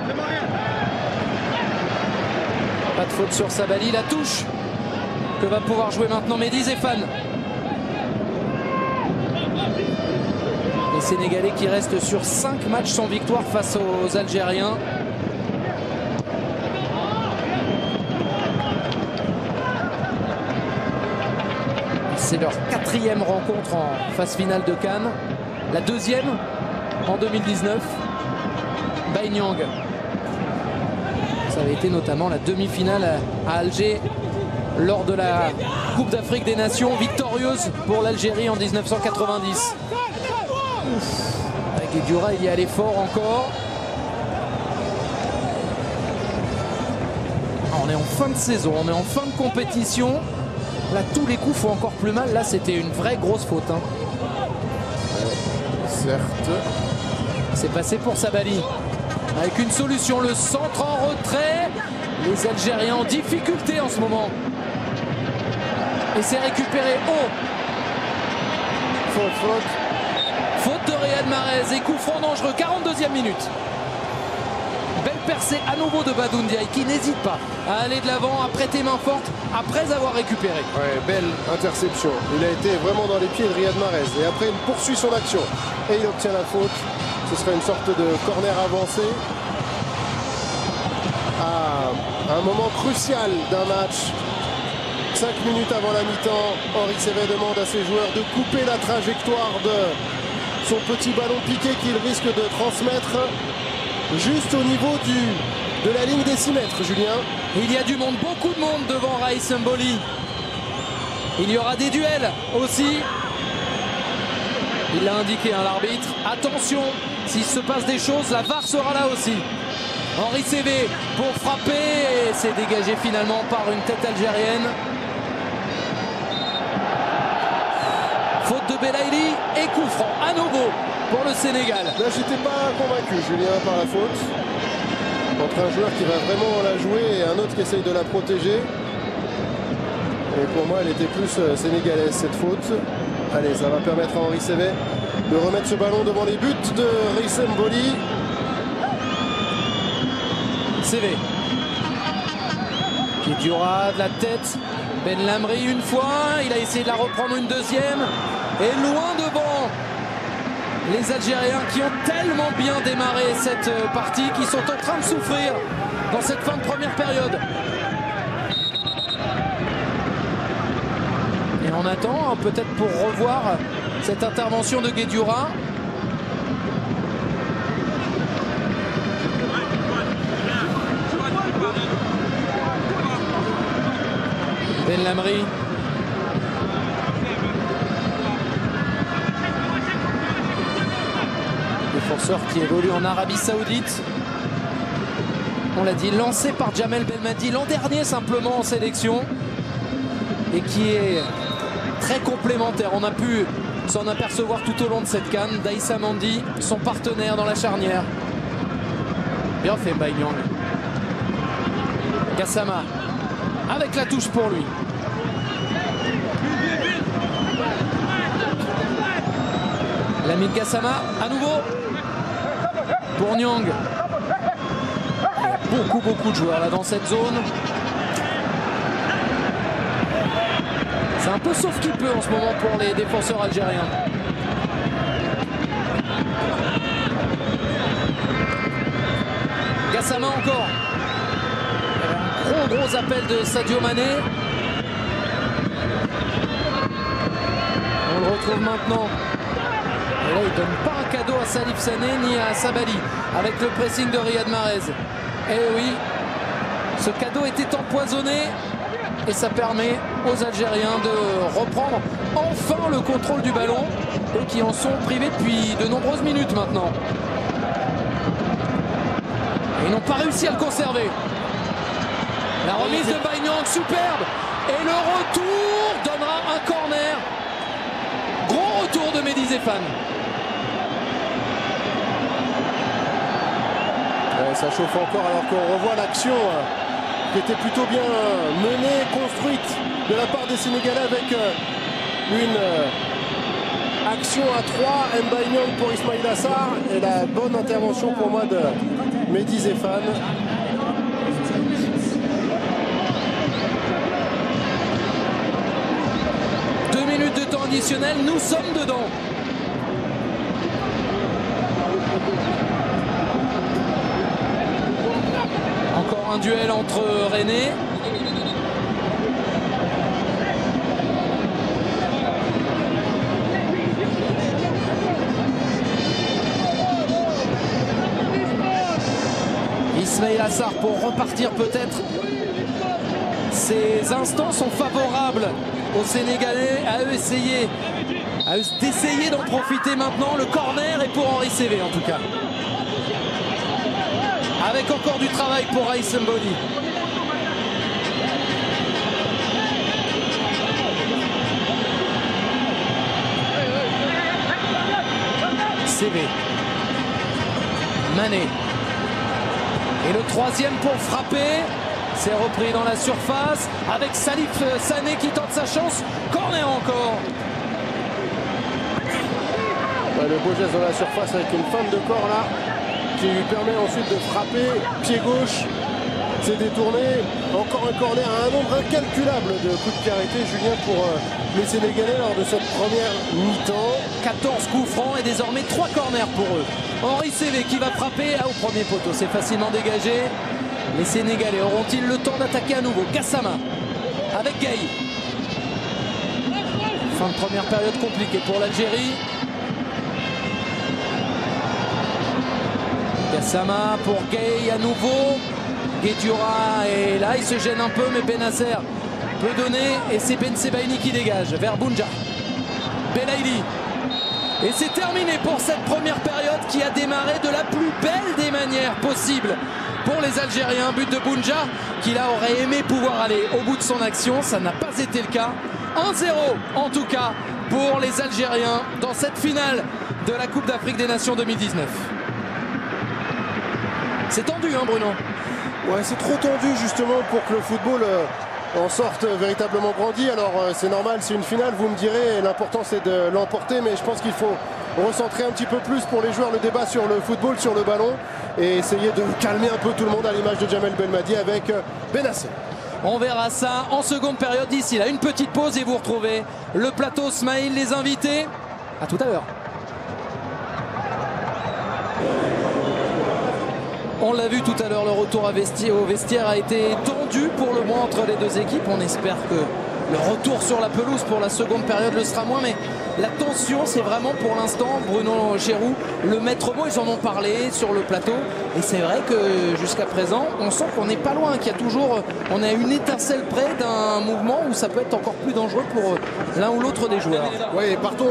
Pas de faute sur Sabali, la touche que va pouvoir jouer maintenant Mehdi Zéphane. Les Sénégalais qui restent sur cinq matchs sans victoire face aux Algériens. C'est leur quatrième rencontre en phase finale de CAN. La deuxième en deux mille dix-neuf. Nyang. Ça avait été notamment la demi-finale à Alger lors de la Coupe d'Afrique des Nations, victorieuse pour l'Algérie en mille neuf cent quatre-vingt-dix. Avec Guedioura, il y a l'effort encore. On est en fin de saison, on est en fin de compétition. Là, tous les coups font encore plus mal. Là, c'était une vraie grosse faute. Hein. Ouais, certes. C'est passé pour Sabali. Avec une solution, le centre en retrait. Les Algériens en difficulté en ce moment. Et c'est récupéré haut. Faute, faute. Faute de Riyad Mahrez et coup franc dangereux. quarante-deuxième minute. Belle percée à nouveau de Badou Ndiaye qui n'hésite pas à aller de l'avant, à prêter main forte après avoir récupéré. Ouais, belle interception. Il a été vraiment dans les pieds de Riyad Mahrez. Et après, il poursuit son action. Et il obtient la faute. Ce sera une sorte de corner avancé. À un moment crucial d'un match. cinq minutes avant la mi-temps, Henri Saivet demande à ses joueurs de couper la trajectoire de son petit ballon piqué qu'il risque de transmettre juste au niveau du, de la ligne des six mètres, Julien. Il y a du monde, beaucoup de monde devant Raïs Mboli. Il y aura des duels aussi. Il l'a indiqué, hein, l'arbitre. Attention, s'il se passe des choses, la V A R sera là aussi. Henri Cévé pour frapper et c'est dégagé finalement par une tête algérienne. Faute de Belaïli et coup franc à nouveau pour le Sénégal. Là, j'étais pas convaincu, Julien, par la faute. Entre un joueur qui va vraiment la jouer et un autre qui essaye de la protéger. Et pour moi, elle était plus sénégalaise, cette faute. Allez, ça va permettre à Henri Cévé de remettre ce ballon devant les buts de Raïs Mboli. Cévé. Guedioura de la tête. Ben Lamri une fois. Il a essayé de la reprendre une deuxième. Et loin devant les Algériens qui ont tellement bien démarré cette partie, qui sont en train de souffrir dans cette fin de première période. Et on attend peut-être pour revoir cette intervention de Guedioura. Ben Lamri. Défenseur qui évolue en Arabie Saoudite. On l'a dit, lancé par Djamel Belmadi l'an dernier simplement en sélection. Et qui est très complémentaire. On a pu s'en apercevoir tout au long de cette CAN. Daïssa Mandi, son partenaire dans la charnière. Bien fait Baïnyang. Gassama avec la touche pour lui. Lamine Gassama à nouveau pour Niang. Il y a beaucoup beaucoup de joueurs là dans cette zone. C'est un peu sauf qu'il peut en ce moment pour les défenseurs algériens. Gassama encore. Un gros gros appel de Sadio Mané. On le retrouve maintenant. Et là, il ne donne pas un cadeau à Salif Sané ni à Sabali avec le pressing de Riyad Mahrez. Et oui, ce cadeau était empoisonné et ça permet aux Algériens de reprendre enfin le contrôle du ballon, eux qui en sont privés depuis de nombreuses minutes maintenant. Et ils n'ont pas réussi à le conserver. La remise de Baïnyang, superbe. Et le retour donnera un corner. Gros retour de Mehdi Zéphane. Ouais, ça chauffe encore alors qu'on revoit l'action qui était plutôt bien menée, construite de la part des Sénégalais avec une action à trois. Mbaïnyang pour Ismaïla Sarr et la bonne intervention pour moi de Mehdi Zéphane. Deux minutes de temps additionnel, nous sommes dedans. Encore un duel entre René. Ismaïla Sarr pour repartir peut-être. Ces instants sont favorables aux Sénégalais, à eux essayer, à eux d'essayer d'en profiter maintenant. Le corner est pour Henri Cévé en tout cas. Avec encore du travail pour Raïs Mboli. Cévé. Mané. Et le troisième pour frapper. C'est repris dans la surface avec Salif Sané qui tente sa chance. Corner encore. Ouais, le beau geste dans la surface avec une feinte de corps là qui lui permet ensuite de frapper. Pied gauche. C'est détourné. Encore un corner à un nombre incalculable de coups de pied arrêtés, Julien, pour les Sénégalais lors de cette première mi-temps. quatorze coups francs et désormais trois corners pour eux. Henri Cévé qui va frapper au premier poteau. C'est facilement dégagé. Les Sénégalais auront-ils le temps d'attaquer à nouveau? Gassama avec Gay. Fin de première période compliquée pour l'Algérie. Gassama pour Gay à nouveau. Guedioura est là, il se gêne un peu, mais Benacer peut donner. Et c'est Ben Sebaini qui dégage vers Bounja. Belaïli. Et c'est terminé pour cette première période qui a démarré de la plus belle des manières. manière possible pour les Algériens. But de Bounja qui là aurait aimé pouvoir aller au bout de son action. Ça n'a pas été le cas. un zéro en tout cas pour les Algériens dans cette finale de la Coupe d'Afrique des Nations deux mille dix-neuf. C'est tendu, hein, Bruno? Ouais, c'est trop tendu justement pour que le football euh, en sorte véritablement grandi. Alors euh, c'est normal, c'est une finale, vous me direz, l'important c'est de l'emporter, mais je pense qu'il faut recentrer un petit peu plus pour les joueurs le débat sur le football, sur le ballon, et essayer de calmer un peu tout le monde à l'image de Djamel Belmadi avec euh, Benasser. On verra ça en seconde période. D'ici là, une petite pause et vous retrouvez le plateau Smaïl, les invités. À tout à l'heure. On l'a vu tout à l'heure, le retour à vestiaire, au vestiaire a été tendu pour le moins entre les deux équipes. On espère que le retour sur la pelouse pour la seconde période le sera moins. Mais la tension, c'est vraiment pour l'instant, Bruno Chéroux, le maître mot. Ils en ont parlé sur le plateau. Et c'est vrai que jusqu'à présent, on sent qu'on n'est pas loin, qu'il y a toujours, on est à une étincelle près d'un mouvement où ça peut être encore plus dangereux pour l'un ou l'autre des joueurs. Oui, partons,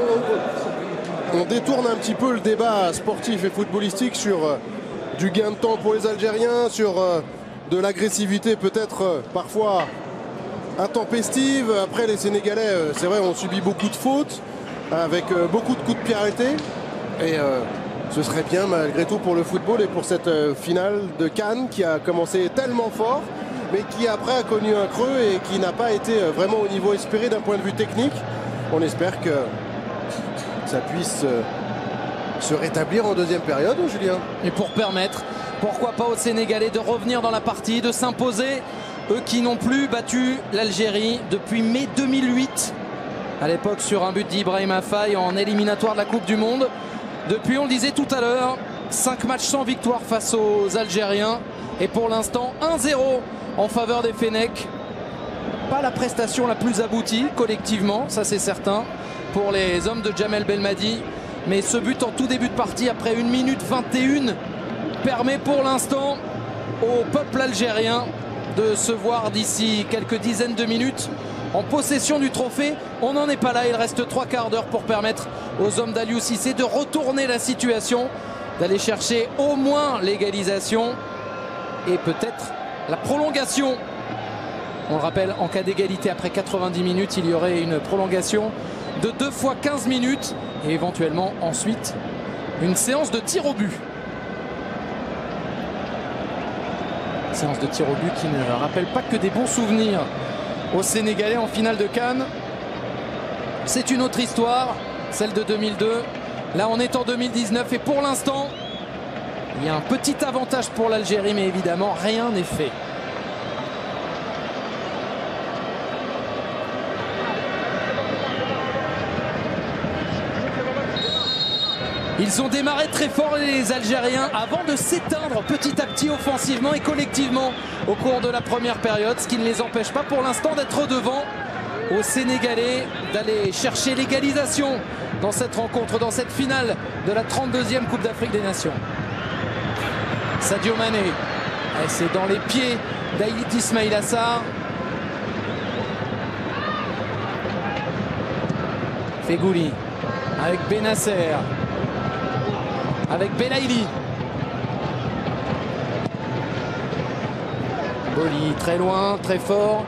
on détourne un petit peu le débat sportif et footballistique sur du gain de temps pour les Algériens, sur euh, de l'agressivité peut-être euh, parfois intempestive. Après, les Sénégalais, euh, c'est vrai, ont subi beaucoup de fautes avec euh, beaucoup de coups de pied arrêtés. Et euh, ce serait bien malgré tout pour le football et pour cette euh, finale de Cannes qui a commencé tellement fort, mais qui après a connu un creux et qui n'a pas été euh, vraiment au niveau espéré d'un point de vue technique. On espère que ça puisse Euh, se rétablir en deuxième période, Julien. Et pour permettre, pourquoi pas aux Sénégalais de revenir dans la partie, de s'imposer, eux qui n'ont plus battu l'Algérie depuis mai deux mille huit, à l'époque sur un but d'Ibrahima Faye en éliminatoire de la Coupe du Monde. Depuis, on le disait tout à l'heure, cinq matchs sans victoire face aux Algériens, et pour l'instant un zéro en faveur des Fennecs. Pas la prestation la plus aboutie collectivement, ça c'est certain, pour les hommes de Djamel Belmadi. Mais ce but en tout début de partie, après une minute vingt et une, permet pour l'instant au peuple algérien de se voir d'ici quelques dizaines de minutes en possession du trophée. On n'en est pas là, il reste trois quarts d'heure pour permettre aux hommes d'Aliou Cissé de retourner la situation, d'aller chercher au moins l'égalisation et peut-être la prolongation. On le rappelle, en cas d'égalité après quatre-vingt-dix minutes, il y aurait une prolongation de deux fois quinze minutes et éventuellement ensuite une séance de tir au but. Séance de tir au but qui ne rappelle pas que des bons souvenirs aux Sénégalais en finale de Cannes. C'est une autre histoire, celle de deux mille deux. Là on est en deux mille dix-neuf et pour l'instant il y a un petit avantage pour l'Algérie, mais évidemment rien n'est fait. Ils ont démarré très fort les Algériens avant de s'éteindre petit à petit offensivement et collectivement au cours de la première période, ce qui ne les empêche pas pour l'instant d'être devant aux Sénégalais, d'aller chercher l'égalisation dans cette rencontre, dans cette finale de la trente-deuxième Coupe d'Afrique des Nations. Sadio Mané, c'est dans les pieds d'Aït Ismaïl Assar. Fegouli avec Benasser, avec Belaïli. Boli très loin, très fort.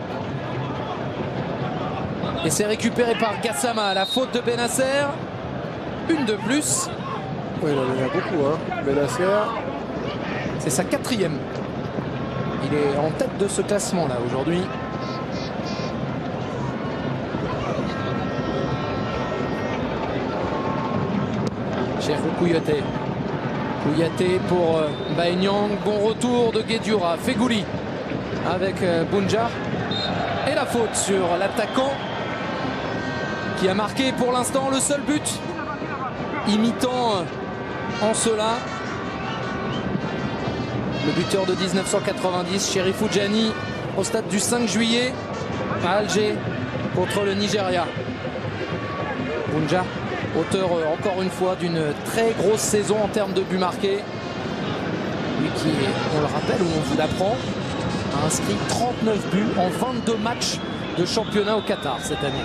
Et c'est récupéré par Gassama. La faute de Benasser. Une de plus. Oui, il en a beaucoup, hein. Benasser. C'est sa quatrième. Il est en tête de ce classement là aujourd'hui. Cheikhou Kouyaté. Kouyaté pour euh, Baïnyang. Bon retour de Guedioura. Fegouli avec euh, Bounja. Et la faute sur l'attaquant qui a marqué pour l'instant le seul but, imitant euh, en cela le buteur de mille neuf cent quatre-vingt-dix, Chérifou Djani, au stade du cinq juillet à Alger contre le Nigeria. Bounja, auteur euh, encore une fois d'une très grosse saison en termes de buts marqués. Lui qui, on le rappelle ou on vous l'apprend, a inscrit trente-neuf buts en vingt-deux matchs de championnat au Qatar cette année.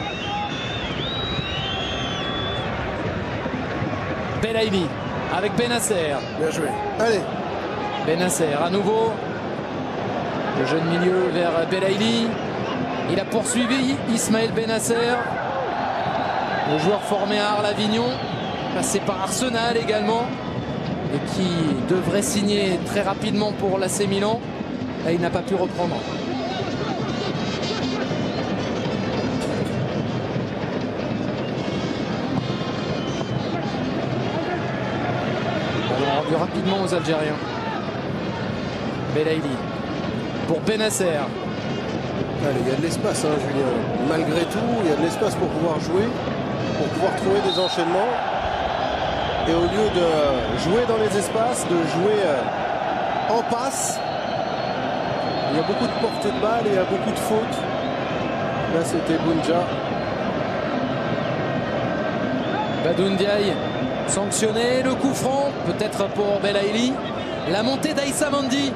Belaïli avec Benasser. Bien joué. Allez. Benasser à nouveau. Le jeune milieu vers Belaïli. Il a poursuivi Ismaël Benasser. Le joueur formé à Arles-Avignon, passé par Arsenal également, et qui devrait signer très rapidement pour l'A C Milan. Là, il n'a pas pu reprendre. Ballon rendu rapidement aux Algériens. Belaïli pour Benasser. Allez, il y a de l'espace, hein, Julien. Malgré tout, il y a de l'espace pour pouvoir jouer, pour pouvoir trouver des enchaînements. Et au lieu de jouer dans les espaces, de jouer en passe, il y a beaucoup de portées de balle et il y a beaucoup de fautes. Là, c'était Bounja. Badoun Diaye sanctionné, le coup franc, peut-être pour Belaïli. La montée d'Aïssa Mandi.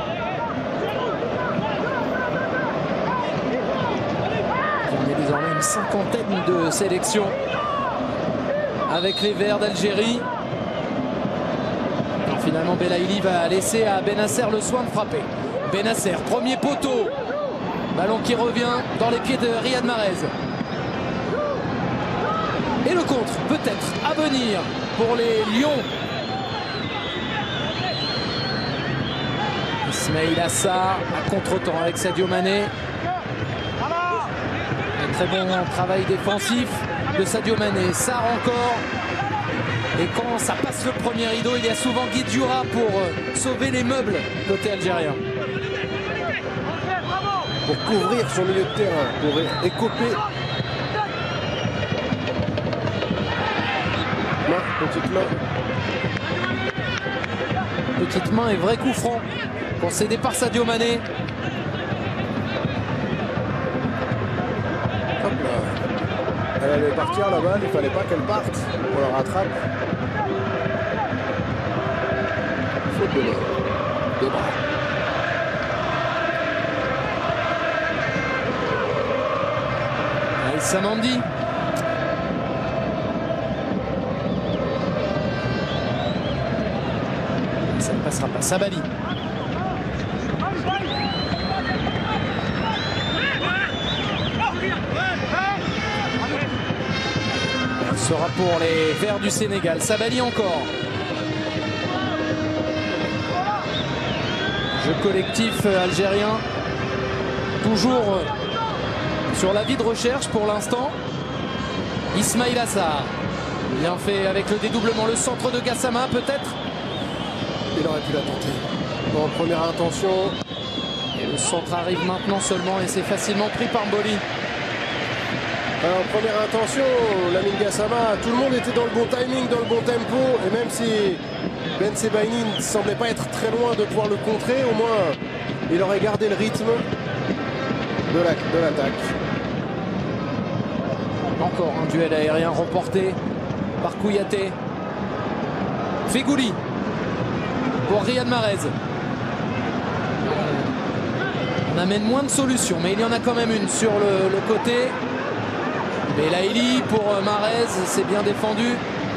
Il y a désormais une cinquantaine de sélections avec les Verts d'Algérie. Finalement, Belaïli va laisser à Benasser le soin de frapper. Benasser, premier poteau. Ballon qui revient dans les pieds de Riyad Mahrez. Et le contre, peut-être, à venir pour les Lions. Ismail Assar à contre-temps avec Sadio Mané. Un très bon travail défensif de Sadio Mané. Sarr encore. Et quand ça passe le premier rideau, il y a souvent Guy Dura pour sauver les meubles côté algérien. Pour couvrir son milieu de terrain, pour écoper. Main, petite main. Petite main et vrai coup franc concédé par Sadio Mané. Hop là. Elle allait partir la balle, il fallait pas qu'elle parte. On la rattrape. Faute de main. De bras. Aïssa Mandi. Ça ne passera pas. Sabali. Ce sera pour les Verts du Sénégal. Sabali encore. Jeu collectif algérien. Toujours sur la vie de recherche pour l'instant. Ismail Assar. Bien fait avec le dédoublement. Le centre de Gassama peut-être. Il aurait pu la tenter. Bon, première intention. Et le centre arrive maintenant seulement et c'est facilement pris par Mboli. Alors, première intention, Lamine Gassama, tout le monde était dans le bon timing, dans le bon tempo. Et même si Ben Sebaini ne semblait pas être très loin de pouvoir le contrer, au moins il aurait gardé le rythme de l'attaque. Encore un duel aérien remporté par Kouyaté. Fegouli pour Riyad Mahrez. On amène moins de solutions, mais il y en a quand même une sur le, le côté. Belaïli pour Mahrez, c'est bien défendu.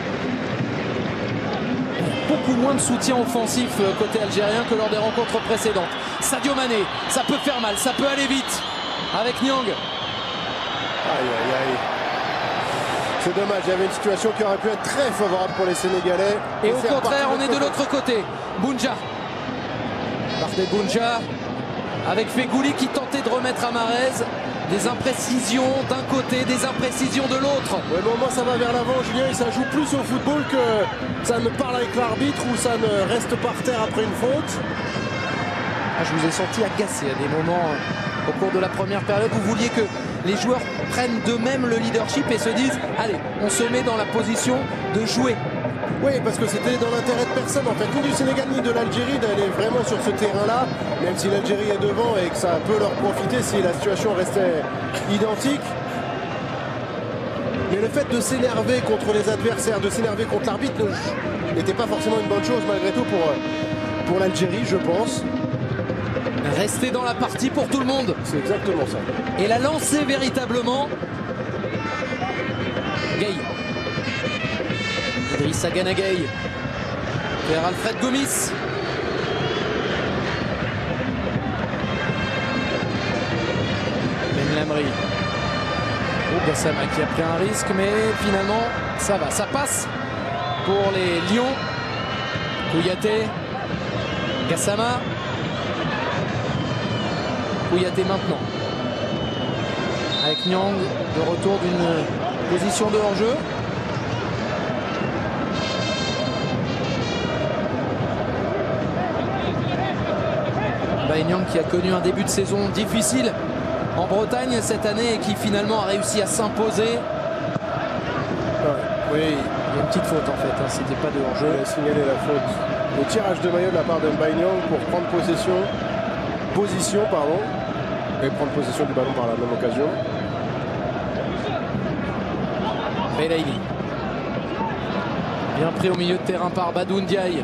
Beaucoup moins de soutien offensif côté algérien que lors des rencontres précédentes. Sadio Mané, ça peut faire mal, ça peut aller vite avec Niang. Aïe aïe aïe. C'est dommage, il y avait une situation qui aurait pu être très favorable pour les Sénégalais. Et au contraire, on est de l'autre côté. Bounja. Bardet Bounja avec Fegouli qui tentait de remettre à Mahrez. Des imprécisions d'un côté, des imprécisions de l'autre. Ouais, bon, moi ça va vers l'avant, Julien, et ça joue plus au football que ça ne parle avec l'arbitre ou ça ne reste par terre après une faute. Ah, je vous ai senti agacé à des moments au cours de la première période. Vous vouliez que les joueurs prennent d'eux-mêmes le leadership et se disent allez, on se met dans la position de jouer. Oui, parce que c'était dans l'intérêt de personne, en fait, ni du Sénégal ni de l'Algérie, d'aller vraiment sur ce terrain-là, même si l'Algérie est devant et que ça peut leur profiter si la situation restait identique. Mais le fait de s'énerver contre les adversaires, de s'énerver contre l'arbitre, n'était pas forcément une bonne chose, malgré tout, pour, pour l'Algérie, je pense. Rester dans la partie pour tout le monde. C'est exactement ça. Et la lancer véritablement. Gueye. Idrissa Gana Gueye vers Alfred Gomis. Lamry. Oh, Gassama qui a pris un risque, mais finalement ça va, ça passe pour les Lions. Kouyaté, Gassama, Kouyaté maintenant. Avec Niang de retour d'une position de hors-jeu. Niang qui a connu un début de saison difficile en Bretagne cette année et qui finalement a réussi à s'imposer. Oui, il y a une petite faute en fait, hein, c'était pas de hors-jeu. Il a signalé la faute. Le tirage de maillot de la part de Niang pour prendre possession, position pardon, et prendre possession du ballon par la même occasion. Belaïli. Bien pris au milieu de terrain par Badou Ndiaye.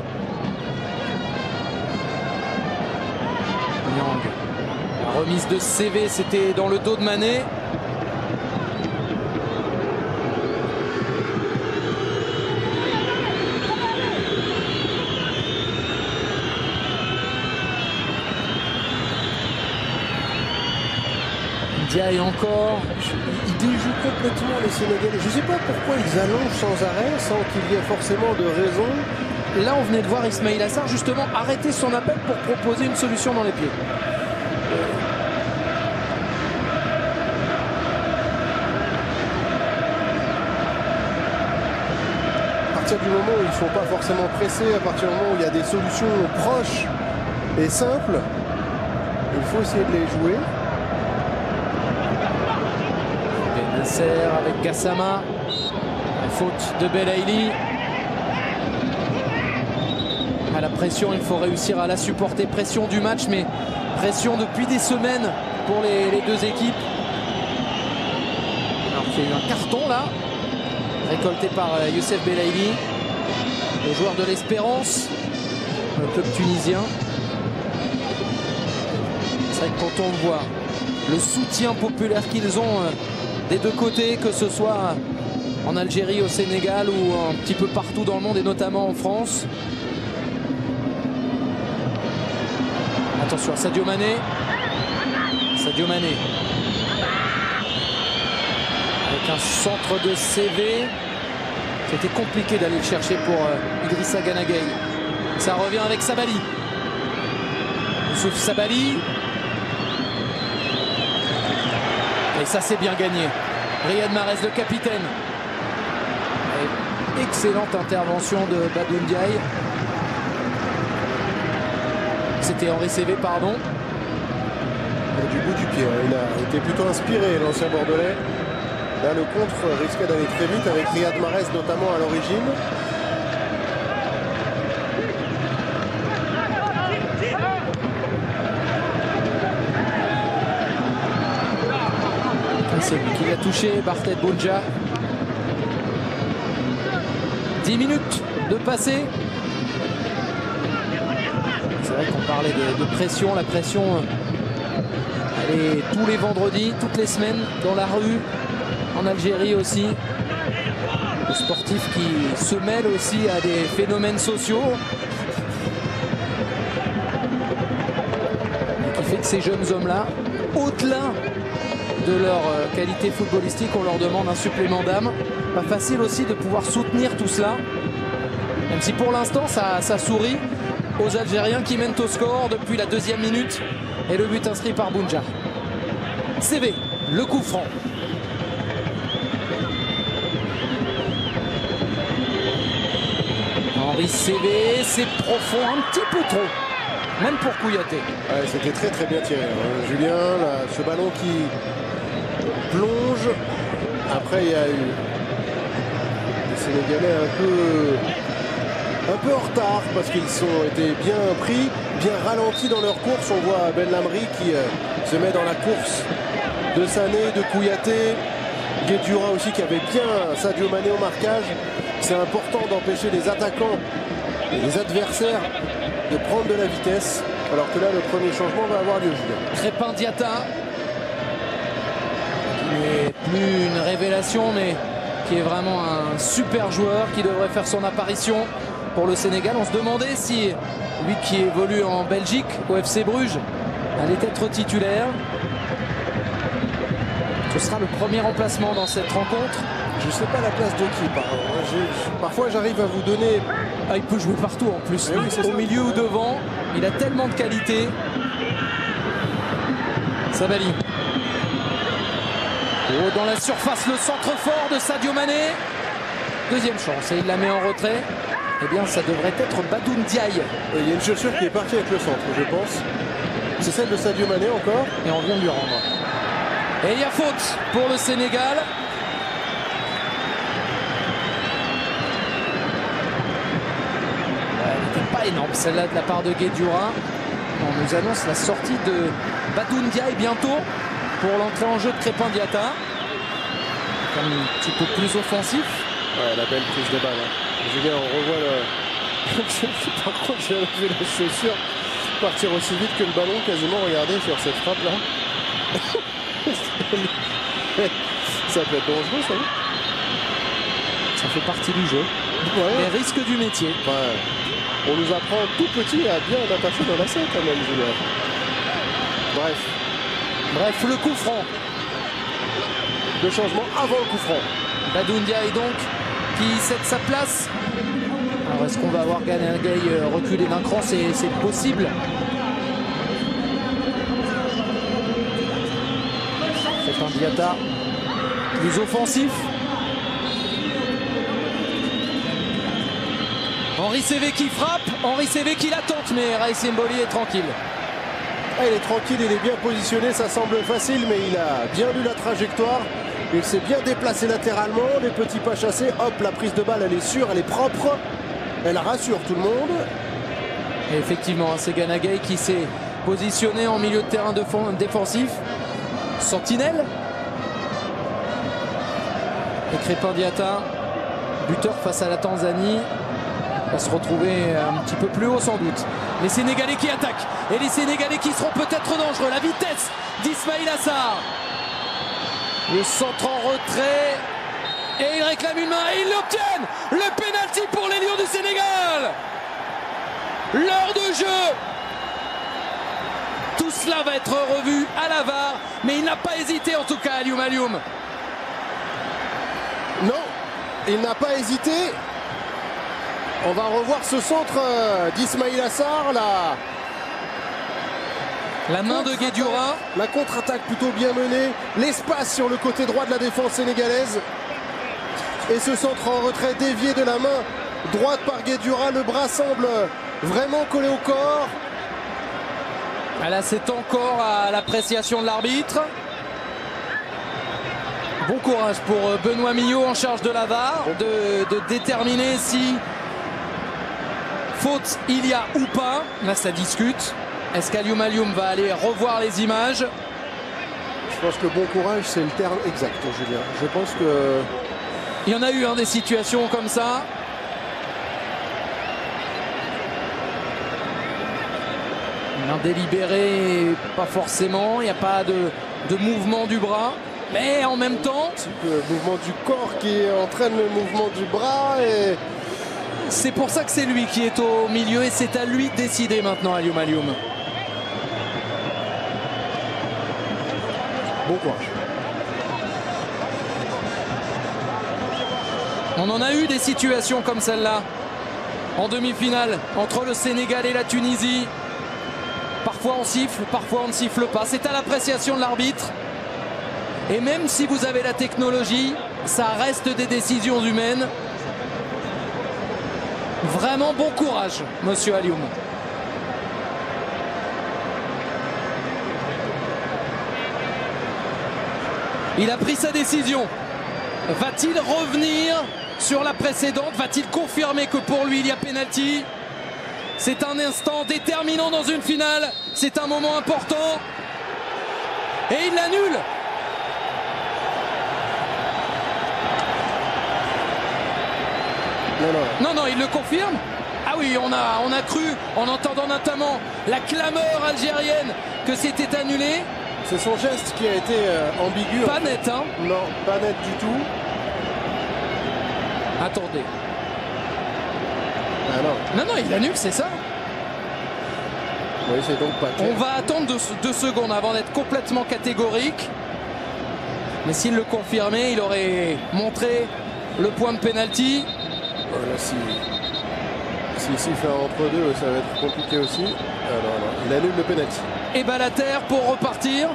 Niang. La remise de C V, c'était dans le dos de Mané. Ndiaye encore. Ils déjouent complètement les Sénégalais. Je ne sais pas pourquoi ils allongent sans arrêt, sans qu'il y ait forcément de raison. Là, on venait de voir Ismaïla Sarr justement arrêter son appel pour proposer une solution dans les pieds. À partir du moment où ils ne sont pas forcément pressés, à partir du moment où il y a des solutions proches et simples, il faut essayer de les jouer. Benasser avec Gassama. La faute de Belaïli. À la pression, il faut réussir à la supporter. Pression du match, mais pression depuis des semaines pour les, les deux équipes. Alors qu'il y a eu un carton là, récolté par euh, Youssef Belaïli, le joueur de l'Espérance, le club tunisien. C'est vrai que quand on voit le soutien populaire qu'ils ont euh, des deux côtés, que ce soit en Algérie, au Sénégal ou un petit peu partout dans le monde et notamment en France. Attention à Sadio Mané. Sadio Mané. Avec un centre de C V. C'était compliqué d'aller le chercher pour euh, Idrissa Gana Gueye. Ça revient avec Sabali. Youssouf Sabali. Et ça c'est bien gagné. Riyad Mahrez le capitaine. Et excellente intervention de Badou Ndiaye. C'était Henri C V, pardon. Et du bout du pied, il a été plutôt inspiré, l'ancien Bordelais. Là, le contre risquait d'aller très vite avec Riyad Mahrez notamment à l'origine. C'est lui qui l'a touché, Barthez Bounja. dix minutes de passé. C'est vrai qu'on parlait de, de pression. La pression, elle est tous les vendredis, toutes les semaines, dans la rue, en Algérie aussi. Le sportif qui se mêle aussi à des phénomènes sociaux. Et qui fait que ces jeunes hommes-là, au-delà de leur qualité footballistique, on leur demande un supplément d'âme. Pas facile aussi de pouvoir soutenir tout cela. Même si pour l'instant, ça, ça sourit aux Algériens qui mènent au score depuis la deuxième minute et le but inscrit par Bounja. C V, le coup franc. Henri C V, c'est profond, un petit peu trop, même pour Kouyaté. Ouais, c'était très très bien tiré, hein. Julien, là, ce ballon qui plonge. Après, il y a eu les Sénégalais un peu... un peu en retard parce qu'ils ont été bien pris, bien ralentis dans leur course. On voit Ben Lamry qui euh, se met dans la course de Sané, de Kouyaté, Guedioura aussi qui avait bien Sadio Mané au marquage. C'est important d'empêcher les attaquants et les adversaires de prendre de la vitesse, alors que là le premier changement va avoir lieu. Crépin Diatta, qui n'est plus une révélation mais qui est vraiment un super joueur qui devrait faire son apparition pour le Sénégal. On se demandait si lui qui évolue en Belgique au F C Bruges allait être titulaire. Ce sera le premier remplacement dans cette rencontre. Je ne sais pas la place de qui. Par... Parfois, j'arrive à vous donner... Ah, il peut jouer partout en plus. Oui, Au ça. milieu ou devant, il a tellement de qualité. Sabali. Oh, dans la surface, le centre fort de Sadio Mané. Deuxième chance et il la met en retrait. Eh bien, ça devrait être Badoun Diaye. Il y a une chaussure qui est partie avec le centre, je pense. C'est celle de Sadio Mané encore. Et on vient de lui rendre. Et il y a faute pour le Sénégal. Elle n'était pas énorme, celle-là de la part de Guedioura. On nous annonce la sortie de Badoun Diaye bientôt pour l'entrée en jeu de Crépin Diatta. Un petit peu plus offensif. Ouais, la belle prise de balle. Hein. Julien, on revoit le... Par contre, j'ai enlevé la chaussure. Partir aussi vite que le ballon, quasiment. Regardez sur cette frappe-là. Ça peut être dangereux, ça. Ça fait partie du jeu. Ouais. Les risques du métier. Ouais. On nous apprend tout petit à bien attacher dans la scène quand même, Julien. Bref. Bref, le coup franc. Le changement avant le coup franc. Badoun Diaye donc qui cède sa place. Alors est-ce qu'on va avoir Gana Gueye reculer d'un cran? C'est possible. C'est un Diatta plus offensif. Henri Cévé qui frappe, Henri Cévé qui la tente, mais Raïs Mboli est tranquille. Ah, il est tranquille, il est bien positionné, ça semble facile, mais il a bien lu la trajectoire. Il s'est bien déplacé latéralement, les petits pas chassés. Hop, la prise de balle, elle est sûre, elle est propre. Elle rassure tout le monde. Et effectivement, c'est Gana Gueye qui s'est positionné en milieu de terrain défensif. Sentinelle. Et Crépin Diatta, buteur face à la Tanzanie, va se retrouver un petit peu plus haut sans doute. Les Sénégalais qui attaquent et les Sénégalais qui seront peut-être dangereux. La vitesse d'Ismaïla Sarr. Le centre en retrait et il réclame une main et ils l'obtiennent. Le pénalty pour les Lions du Sénégal. L'heure de jeu. Tout cela va être revu à la V A R, mais il n'a pas hésité en tout cas, Alioum Alioum. Non, il n'a pas hésité. On va revoir ce centre d'Ismaïla Sarr, là. La main de Guedioura. La contre-attaque plutôt bien menée. L'espace sur le côté droit de la défense sénégalaise. Et ce centre en retrait dévié de la main droite par Guedioura. Le bras semble vraiment collé au corps. Là, c'est encore à l'appréciation de l'arbitre. Bon courage pour Benoît Millot en charge de la V A R de, de déterminer si faute il y a ou pas. Là, ça discute. Est-ce qu'Alioum Alioum va aller revoir les images? Je pense que bon courage, c'est le terme exact, Julien. Je pense que... Il y en a eu hein, des situations comme ça. Un délibéré, pas forcément. Il n'y a pas de, de mouvement du bras. Mais en même temps... Le mouvement du corps qui entraîne le mouvement du bras. Et... c'est pour ça que c'est lui qui est au milieu et c'est à lui de décider maintenant, Alioum Alioum. Bon courage. On en a eu des situations comme celle-là en demi-finale entre le Sénégal et la Tunisie. Parfois on siffle, parfois on ne siffle pas. C'est à l'appréciation de l'arbitre. Et même si vous avez la technologie, ça reste des décisions humaines. Vraiment bon courage, monsieur Alioum. Il a pris sa décision. Va-t-il revenir sur la précédente? Va-t-il confirmer que pour lui il y a pénalty? C'est un instant déterminant dans une finale. C'est un moment important. Et il l'annule. Non, non. Non, non, il le confirme. Ah oui, on a, on a cru, en entendant notamment la clameur algérienne, que c'était annulé. C'est son geste qui a été euh, ambigu. Pas net, hein? Non, pas net du tout. Attendez. Ah non. Non, non, il l'annule, c'est ça. Oui, c'est donc pas clair. On va attendre deux, deux secondes avant d'être complètement catégorique. Mais s'il le confirmait, il aurait montré le point de pénalty. Voilà, si, si, si il fait un entre deux, ça va être compliqué aussi. Ah, non, non. Il annule le pénalty. Et Balater pour repartir.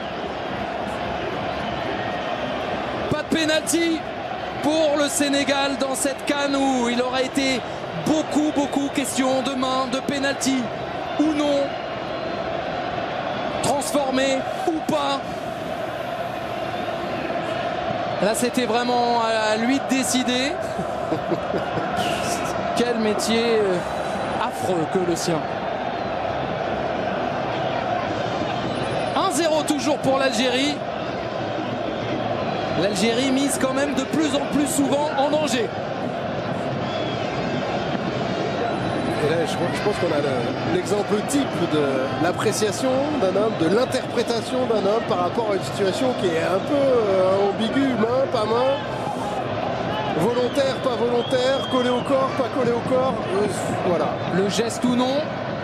Pas de pénalty pour le Sénégal dans cette CAN où il aurait été beaucoup, beaucoup question de main, de pénalty ou non, transformé ou pas. Là, c'était vraiment à lui de décider. Quel métier affreux que le sien. un zéro toujours pour l'Algérie. L'Algérie mise quand même de plus en plus souvent en danger. Et là, je pense qu'on a l'exemple type de l'appréciation d'un homme, de l'interprétation d'un homme par rapport à une situation qui est un peu euh, ambiguë, main, pas main, volontaire, pas volontaire, collé au corps, pas collé au corps. Euh, voilà. Le geste ou non.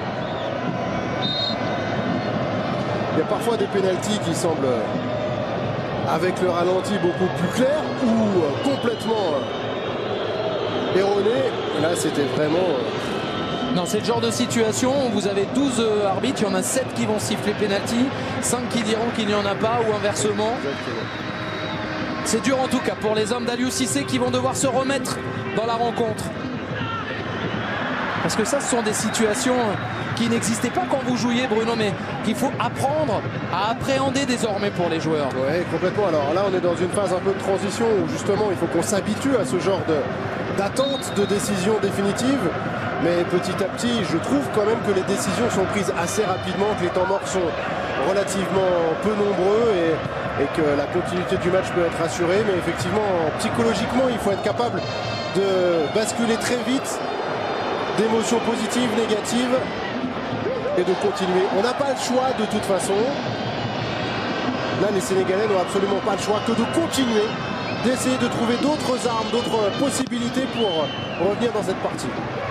Il y a parfois des pénaltys qui semblent, avec le ralenti, beaucoup plus clairs ou euh, complètement euh, erronés. Là, c'était vraiment... Euh... Non, c'est le genre de situation où vous avez douze euh, arbitres, il y en a sept qui vont siffler pénalty, cinq qui diront qu'il n'y en a pas ou inversement. C'est dur en tout cas pour les hommes d'Aliou Cissé qui vont devoir se remettre dans la rencontre. Parce que ça, ce sont des situations qui n'existaient pas quand vous jouiez, Bruno, mais qu'il faut apprendre à appréhender désormais pour les joueurs. Oui, complètement. Alors là, on est dans une phase un peu de transition où justement, il faut qu'on s'habitue à ce genre de, d'attente de décision définitive. Mais petit à petit, je trouve quand même que les décisions sont prises assez rapidement, que les temps morts sont relativement peu nombreux et, et que la continuité du match peut être assurée. Mais effectivement, psychologiquement, il faut être capable de basculer très vite d'émotions positives, négatives et de continuer. On n'a pas le choix de toute façon. Là, les Sénégalais n'ont absolument pas le choix que de continuer, d'essayer de trouver d'autres armes, d'autres possibilités pour revenir dans cette partie.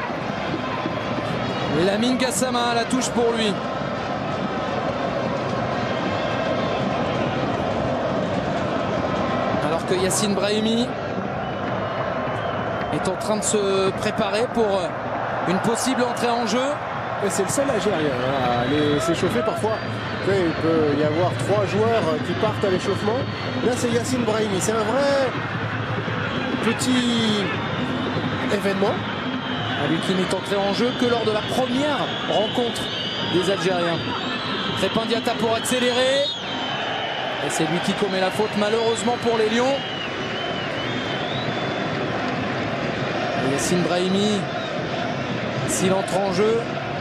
Lamine Gassama, la touche pour lui. Alors que Yacine Brahimi est en train de se préparer pour une possible entrée en jeu. Et c'est le seul Algérien à aller s'échauffer parfois. Il peut y avoir trois joueurs qui partent à l'échauffement. Là, c'est Yacine Brahimi. C'est un vrai petit événement. À lui qui n'est entré en jeu que lors de la première rencontre des Algériens. Crépin Diatta pour accélérer. Et c'est lui qui commet la faute malheureusement pour les Lions. Et Yacine Brahimi, s'il entre en jeu,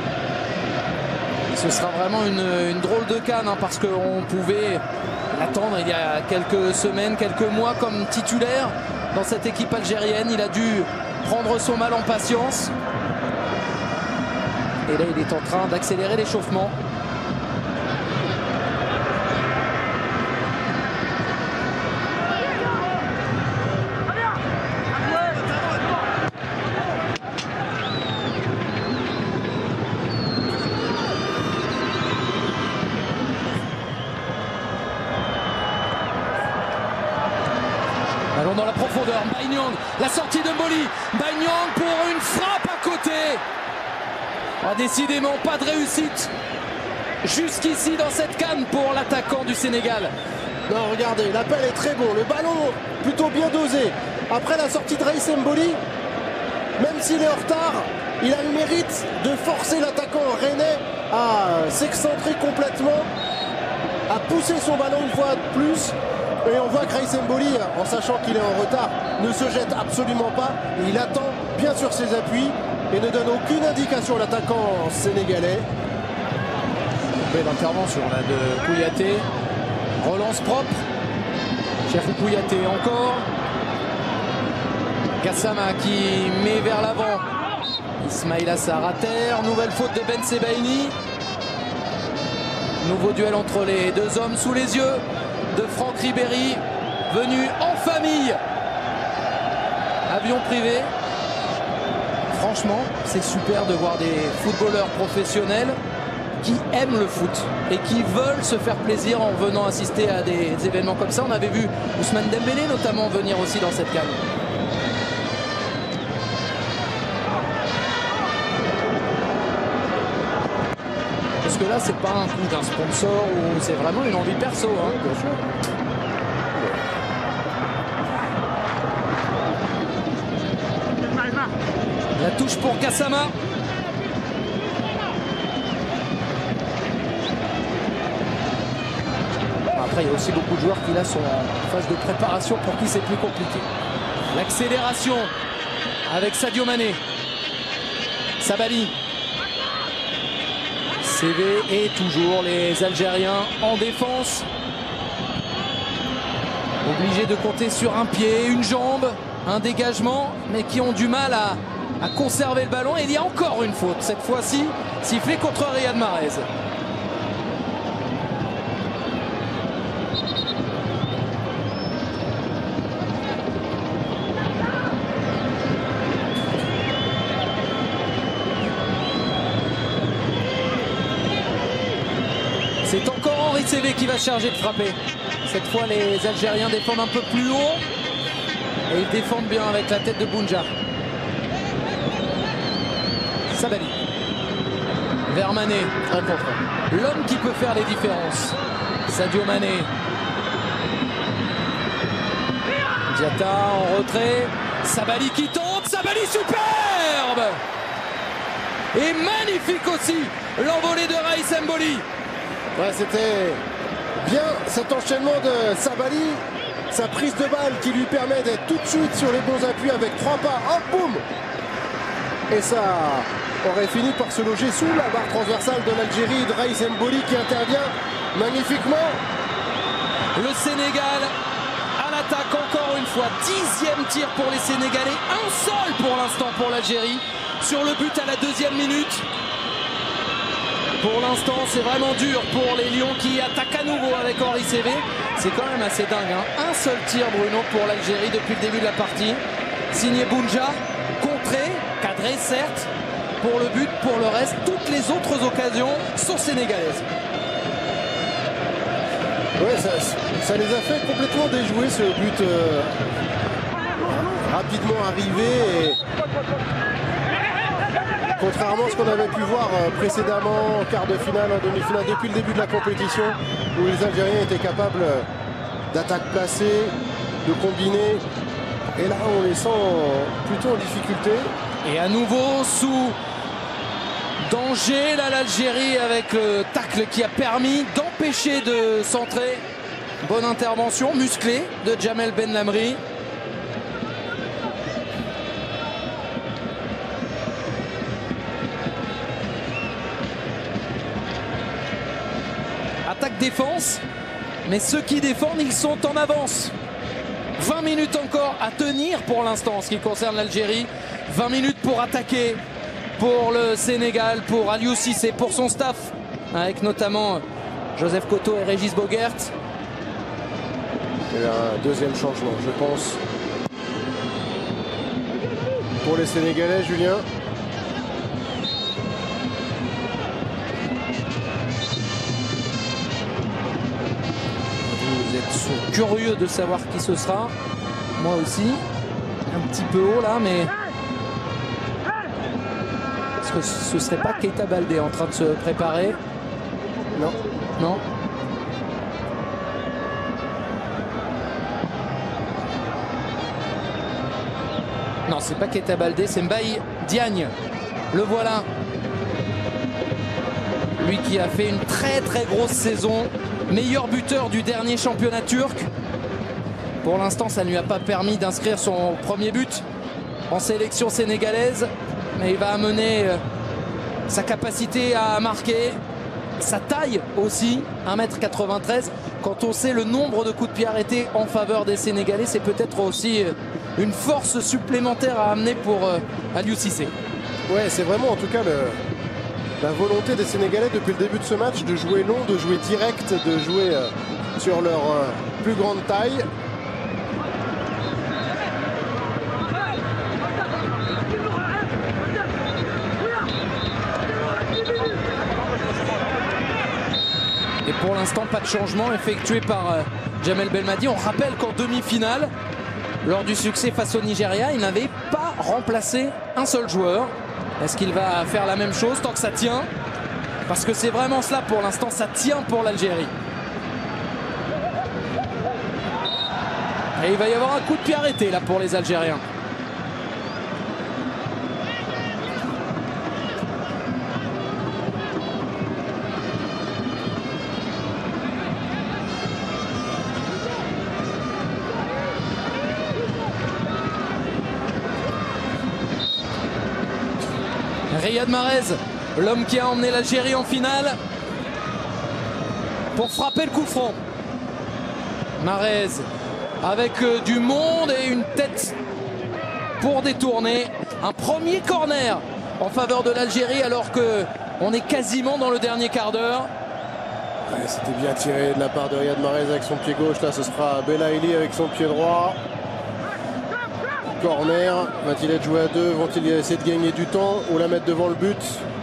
ce sera vraiment une, une drôle de canne hein, parce qu'on pouvait l'attendre il y a quelques semaines, quelques mois comme titulaire dans cette équipe algérienne. Il a dû prendre son mal en patience. Et là, il est en train d'accélérer l'échauffement. Allons dans la profondeur. Mbaye Niang, la sortie de Mboli. Mbaye Niang pour une frappe à côté. Ah, décidément, pas de réussite jusqu'ici dans cette canne pour l'attaquant du Sénégal. Non, regardez, l'appel est très bon. Le ballon plutôt bien dosé. Après la sortie de Raïs Mboli, même s'il est en retard, il a le mérite de forcer l'attaquant rennais à s'excentrer complètement, à pousser son ballon une fois de plus. Et on voit que Raïs Mboli, en sachant qu'il est en retard, ne se jette absolument pas. Et il attend bien sur ses appuis et ne donne aucune indication à l'attaquant sénégalais. Belle intervention là de Kouyaté. Relance propre. Cheikhou Kouyaté encore. Gassama qui met vers l'avant. Ismaïla Sarr à terre. Nouvelle faute de Ben Sebaini. Nouveau duel entre les deux hommes sous les yeux de Franck Ribéry, venu en famille. Avion privé. Franchement, c'est super de voir des footballeurs professionnels qui aiment le foot et qui veulent se faire plaisir en venant assister à des événements comme ça. On avait vu Ousmane Dembélé notamment venir aussi dans cette CAN. Parce que là, c'est pas un coup d'un sponsor ou c'est vraiment une envie perso. Hein. Bien sûr. La touche pour Gassama. Après, il y a aussi beaucoup de joueurs qui là sont en phase de préparation pour qui c'est plus compliqué. L'accélération avec Sadio Mané. Sabali. C V et toujours les Algériens en défense. Obligés de compter sur un pied, une jambe, un dégagement, mais qui ont du mal à, à conserver le ballon. Et il y a encore une faute, cette fois-ci, sifflée contre Riyad Mahrez. C'est encore Henri Saivet qui va charger de frapper. Cette fois, les Algériens défendent un peu plus haut. Et ils défendent bien avec la tête de Bounja. Sabali. Vers Mané. Un contre. L'homme qui peut faire les différences. Sadio Mané. Diatta en retrait. Sabali qui tente. Sabali superbe. Et magnifique aussi l'envolée de Raïs Mboli. Ouais, c'était bien cet enchaînement de Sabali, sa prise de balle qui lui permet d'être tout de suite sur les bons appuis avec trois pas, hop, boum. Et ça aurait fini par se loger sous la barre transversale de l'Algérie, de Raïs Mboli qui intervient magnifiquement. Le Sénégal à l'attaque encore une fois, dixième tir pour les Sénégalais, un seul pour l'instant pour l'Algérie, sur le but à la deuxième minute. Pour l'instant, c'est vraiment dur pour les Lions qui attaquent à nouveau avec Henri Saivet. C'est quand même assez dingue. Hein. Un seul tir, Bruno, pour l'Algérie depuis le début de la partie. Signé Bounja, contré, cadré certes, pour le but, pour le reste. Toutes les autres occasions sont sénégalaises. Ouais, ça, ça les a fait complètement déjouer ce but euh, rapidement arrivé. Et... Contrairement à ce qu'on avait pu voir précédemment en quart de finale, en demi-finale, depuis le début de la compétition, où les Algériens étaient capables d'attaques placées, de combiner. Et là, on les sent plutôt en difficulté. Et à nouveau sous danger, là, l'Algérie avec le tacle qui a permis d'empêcher de centrer. Bonne intervention, musclée de Djamel Benlamri. Attaque-défense, mais ceux qui défendent, ils sont en avance. vingt minutes encore à tenir pour l'instant en ce qui concerne l'Algérie. vingt minutes pour attaquer pour le Sénégal, pour Aliou Cissé, pour son staff, avec notamment Joseph Koto et Régis Boguert. Et un deuxième changement, je pense, pour les Sénégalais, Julien. Vous êtes curieux de savoir qui ce sera. Moi aussi. Un petit peu haut là, mais... Est-ce que ce serait pas Keita Baldé en train de se préparer? Non. Non. Non, c'est pas Keita Baldé, c'est Mbaye Diagne. Le voilà. Lui qui a fait une très très grosse saison. Meilleur buteur du dernier championnat turc. Pour l'instant, ça ne lui a pas permis d'inscrire son premier but en sélection sénégalaise. Mais il va amener sa capacité à marquer, sa taille aussi, un mètre quatre-vingt-treize. Quand on sait le nombre de coups de pied arrêtés en faveur des Sénégalais, c'est peut-être aussi une force supplémentaire à amener pour Aliou Cissé. Ouais, c'est vraiment en tout cas le... la volonté des Sénégalais depuis le début de ce match de jouer long, de jouer direct, de jouer euh, sur leur euh, plus grande taille. Pour l'instant, pas de changement effectué par euh, Jamel Belmadi. On rappelle qu'en demi-finale, lors du succès face au Nigeria, il n'avait pas remplacé un seul joueur. Est-ce qu'il va faire la même chose tant que ça tient? Parce que c'est vraiment cela pour l'instant, ça tient pour l'Algérie. Et il va y avoir un coup de pied arrêté là pour les Algériens. Riyad Mahrez, l'homme qui a emmené l'Algérie en finale, pour frapper le coup franc. Mahrez avec du monde et une tête pour détourner. Un premier corner en faveur de l'Algérie alors qu'on est quasiment dans le dernier quart d'heure. Ouais, c'était bien tiré de la part de Riyad Mahrez avec son pied gauche. Là, ce sera Belaïli avec son pied droit. Corner. Va-t-il être joué à deux? Vont-ils essayer de gagner du temps ou la mettre devant le but?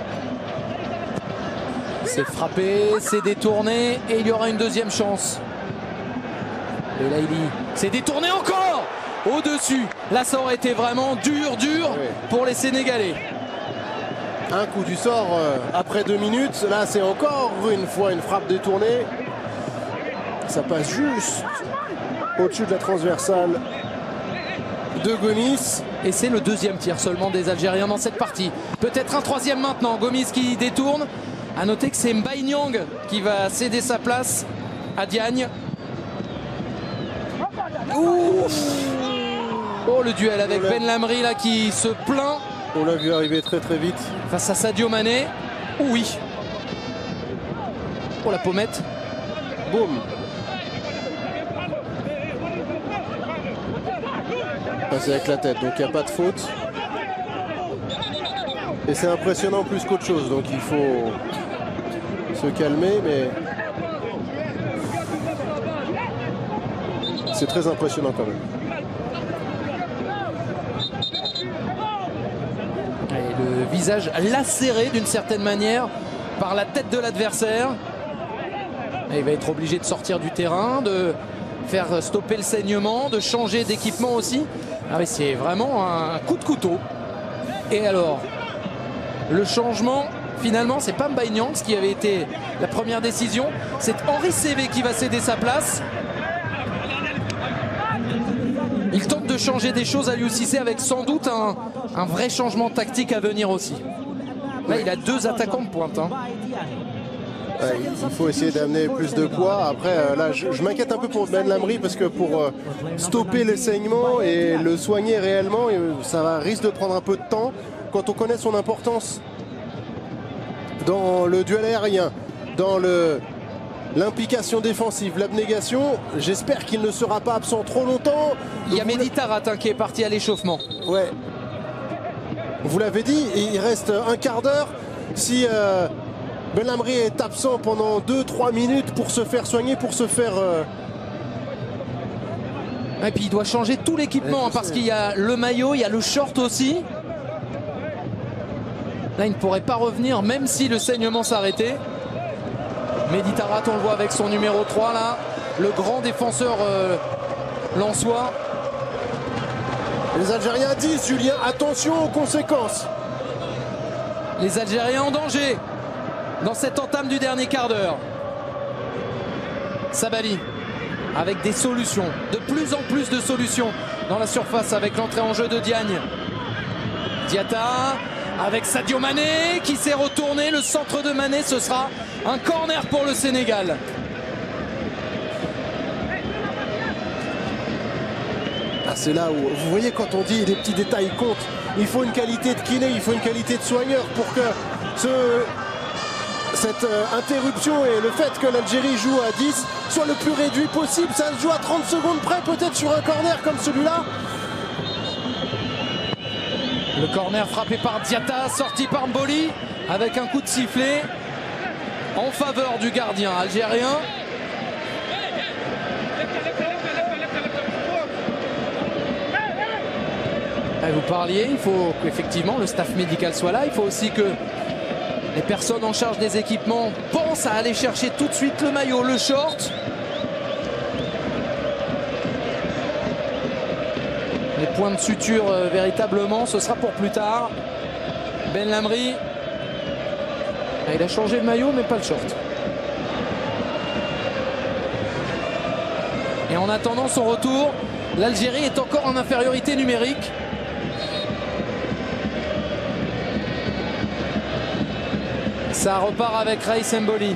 C'est frappé, c'est détourné et il y aura une deuxième chance. Belaïli, c'est détourné encore au-dessus. Là, ça aurait été vraiment dur, dur oui. pour les Sénégalais. Un coup du sort euh, après deux minutes. Là, c'est encore une fois une frappe détournée. Ça passe juste au-dessus de la transversale de Gomis. Et c'est le deuxième tir seulement des Algériens dans cette partie. Peut-être un troisième maintenant. Gomis qui détourne. A noter que c'est Mbaye Niang qui va céder sa place à Diagne. Ouf. Oh, le duel avec Ben Lamri là qui se plaint. On l'a vu arriver très très vite. Face à Sadio Mané. Oh oui. Oh, la pommette. Boum. Passé avec la tête, donc il n'y a pas de faute. Et c'est impressionnant plus qu'autre chose, donc il faut se calmer, mais c'est très impressionnant quand même. Et le visage lacéré d'une certaine manière par la tête de l'adversaire. Il va être obligé de sortir du terrain, de faire stopper le saignement, de changer d'équipement aussi. Ah oui, c'est vraiment un coup de couteau. Et alors, le changement, finalement, c'est pas Mbaye Niang qui avait été la première décision. C'est Henri Saivet qui va céder sa place. Il tente de changer des choses à Aliou Cissé avec sans doute un, un vrai changement tactique à venir aussi. Là, il a deux attaquants de pointe. Hein. Ouais, il faut essayer d'amener plus de poids. Après, euh, là, je, je m'inquiète un peu pour Ben Lamri parce que pour euh, stopper les saignements et le soigner réellement, ça va, risque de prendre un peu de temps. Quand on connaît son importance dans le duel aérien, dans le l'implication défensive, l'abnégation, j'espère qu'il ne sera pas absent trop longtemps. Il y a Mehdi Tarat hein, qui est parti à l'échauffement. Ouais. Vous l'avez dit, il reste un quart d'heure. Si euh, Ben Lamri est absent pendant deux trois minutes pour se faire soigner, pour se faire... Euh... Et puis il doit changer tout l'équipement hein, parce qu'il y a le maillot, il y a le short aussi. Là, il ne pourrait pas revenir même si le saignement s'arrêtait. Mehdi Tarat, on le voit avec son numéro trois là, le grand défenseur euh, lensois. Les Algériens disent, Julien, attention aux conséquences. Les Algériens en danger dans cette entame du dernier quart d'heure. Sabali avec des solutions, de plus en plus de solutions dans la surface avec l'entrée en jeu de Diagne. Diatta avec Sadio Mané qui s'est retourné, le centre de Mané, ce sera un corner pour le Sénégal. Ah, c'est là où, vous voyez, quand on dit les petits détails comptent, il faut une qualité de kiné, il faut une qualité de soigneur pour que ce, cette euh, interruption et le fait que l'Algérie joue à dix soit le plus réduit possible. Ça se joue à trente secondes près, peut-être sur un corner comme celui-là. Le corner frappé par Diatta, sorti par Mboli avec un coup de sifflet en faveur du gardien algérien. Et vous parliez, il faut qu'effectivement le staff médical soit là. Il faut aussi que Les personnes en charge des équipements pensent à aller chercher tout de suite le maillot, le short. Les points de suture, euh, véritablement, ce sera pour plus tard. Benlamri, ah, il a changé le maillot, mais pas le short. Et en attendant son retour, l'Algérie est encore en infériorité numérique. Ça repart avec Raïs Mboli.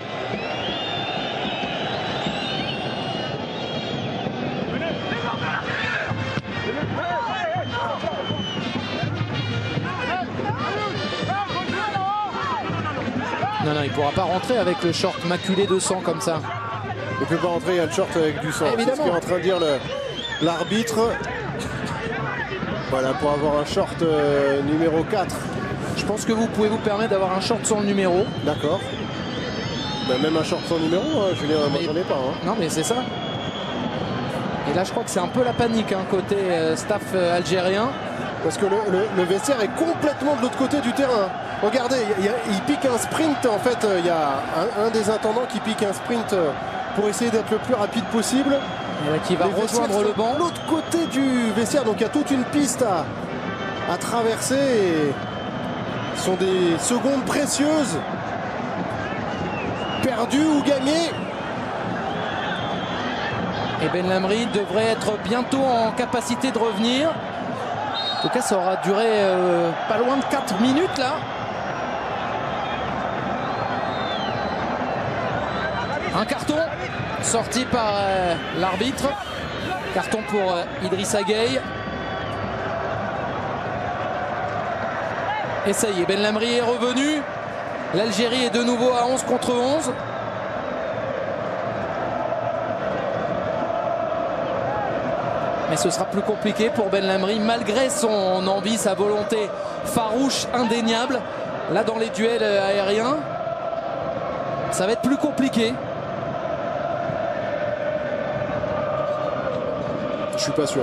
Non, non, il ne pourra pas rentrer avec le short maculé de sang comme ça. Il ne peut pas rentrer, il y a le short avec du sang. C'est ce qu'est en train de dire l'arbitre. Voilà, pour avoir un short euh, numéro quatre. Je pense que vous pouvez vous permettre d'avoir un short sans le numéro. D'accord. Ben, même un short sans numéro, hein, Julien, moi j'en ai pas. Hein. Non, mais c'est ça. Et là, je crois que c'est un peu la panique, hein, côté euh, staff euh, algérien. Parce que le, le, le vestiaire est complètement de l'autre côté du terrain. Regardez, il, y a, il pique un sprint. En fait, il y a un, un des intendants qui pique un sprint pour essayer d'être le plus rapide possible. Et qui va Les rejoindre le banc. De l'autre côté du vestiaire, donc il y a toute une piste à, à traverser. Et ce sont des secondes précieuses, perdues ou gagnées. Et Benlamri devrait être bientôt en capacité de revenir. En tout cas, ça aura duré euh, pas loin de quatre minutes là. Un carton sorti par euh, l'arbitre. Carton pour euh, Idrissa Gueye. Et ça y est, Benlamri est revenu. L'Algérie est de nouveau à onze contre onze. Mais ce sera plus compliqué pour Benlamri, malgré son envie, sa volonté farouche, indéniable. Là, dans les duels aériens, ça va être plus compliqué. Je suis pas sûr.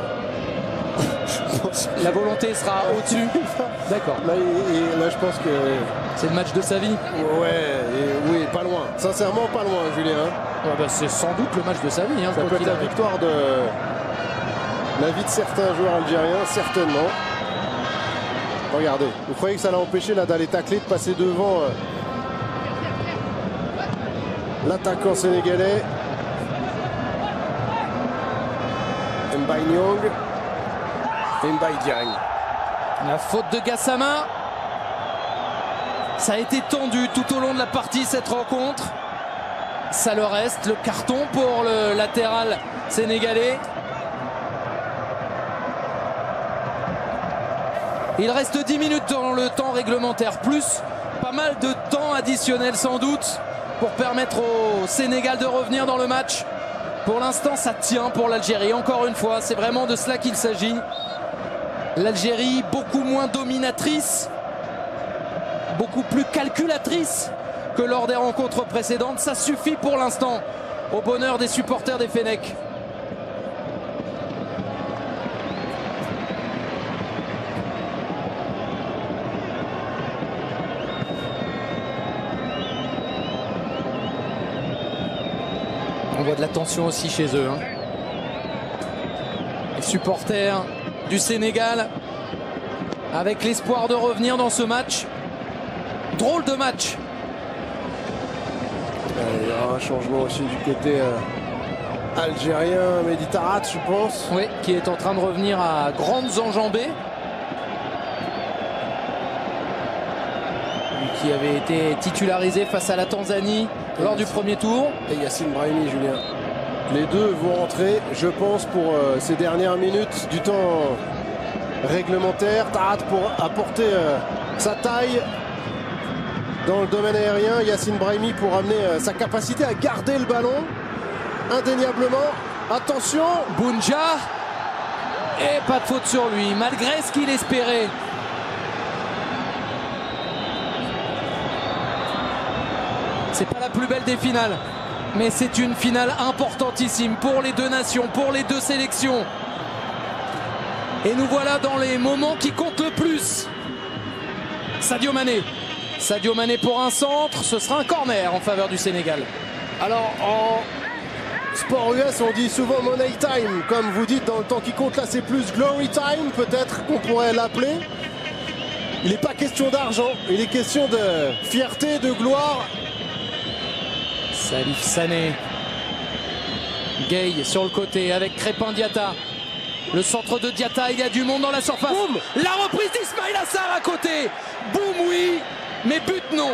La volonté sera au-dessus. D'accord. Là, et, et là, je pense que c'est le match de sa vie. Ouais, et, oui, pas loin. Sincèrement, pas loin, Julien. Ouais, bah, c'est sans doute le match de sa vie. Hein, ça peut être la victoire de la vie de certains joueurs algériens, certainement. Regardez, vous croyez que ça l'a empêché là d'aller tacler, de passer devant euh, l'attaquant sénégalais Mbaye Niang. Mbaye Diagne. La faute de Gassama. Ça a été tendu tout au long de la partie, cette rencontre. Ça le reste, le carton pour le latéral sénégalais. Il reste dix minutes dans le temps réglementaire, plus pas mal de temps additionnel sans doute pour permettre au Sénégal de revenir dans le match. Pour l'instant, ça tient pour l'Algérie. Encore une fois, c'est vraiment de cela qu'il s'agit. L'Algérie beaucoup moins dominatrice, beaucoup plus calculatrice que lors des rencontres précédentes. Ça suffit pour l'instant au bonheur des supporters des Fennecs. On voit de la tension aussi chez eux. Hein. Les supporters du Sénégal avec l'espoir de revenir dans ce match. Drôle de match. Il y aura un changement aussi du côté euh, algérien, Mehdi Tarat, je pense. Oui, qui est en train de revenir à grandes enjambées. Lui qui avait été titularisé face à la Tanzanie lors du premier tour. Et Yassine Brahimi, Julien. Les deux vont rentrer, je pense, pour euh, ces dernières minutes du temps réglementaire. Tarat pour apporter euh, sa taille dans le domaine aérien. Yassine Brahimi pour amener euh, sa capacité à garder le ballon. Indéniablement. Attention. Bounja. Et pas de faute sur lui, malgré ce qu'il espérait. C'est pas la plus belle des finales, mais c'est une finale importantissime pour les deux nations, pour les deux sélections. Et nous voilà dans les moments qui comptent le plus. Sadio Mané. Sadio Mané pour un centre, ce sera un corner en faveur du Sénégal. Alors en sport U S on dit souvent money time, comme vous dites dans le temps qui compte, là c'est plus glory time peut-être qu'on pourrait l'appeler. Il n'est pas question d'argent, il est question de fierté, de gloire. Salif Sané. Gueye sur le côté avec Crépin Diatta. Le centre de Diatta, il y a du monde dans la surface. Boum, la reprise d'Ismaïla Sarr à côté. Boum, oui, mais but non.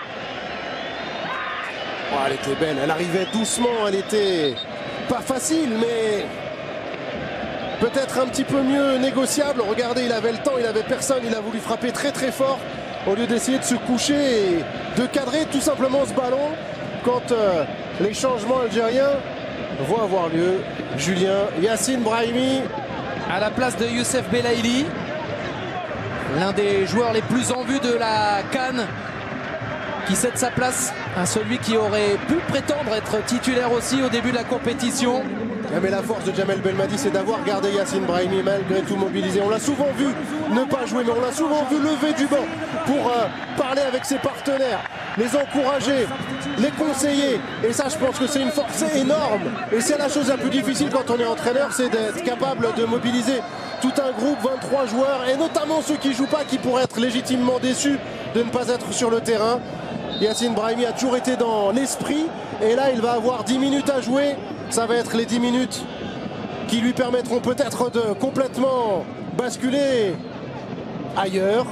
Oh, elle était belle, elle arrivait doucement, elle était pas facile, mais peut-être un petit peu mieux négociable. Regardez, il avait le temps, il avait personne, il a voulu frapper très très fort au lieu d'essayer de se coucher et de cadrer tout simplement ce ballon quand euh, les changements algériens vont avoir lieu. Julien, Yacine Brahimi à la place de Youssef Belaïli, l'un des joueurs les plus en vue de la CAN, qui cède sa place à celui qui aurait pu prétendre être titulaire aussi au début de la compétition. Mais la force de Djamel Belmadi, c'est d'avoir gardé Yacine Brahimi malgré tout mobilisé. On l'a souvent vu ne pas jouer, mais on l'a souvent vu lever du banc pour euh, parler avec ses partenaires, les encourager, les conseiller. Et ça, je pense que c'est une force énorme. Et c'est la chose la plus difficile quand on est entraîneur, c'est d'être capable de mobiliser tout un groupe, vingt-trois joueurs, et notamment ceux qui ne jouent pas, qui pourraient être légitimement déçus de ne pas être sur le terrain. Yacine Brahimi a toujours été dans l'esprit, et là, il va avoir dix minutes à jouer. Ça va être les dix minutes qui lui permettront peut-être de complètement basculer ailleurs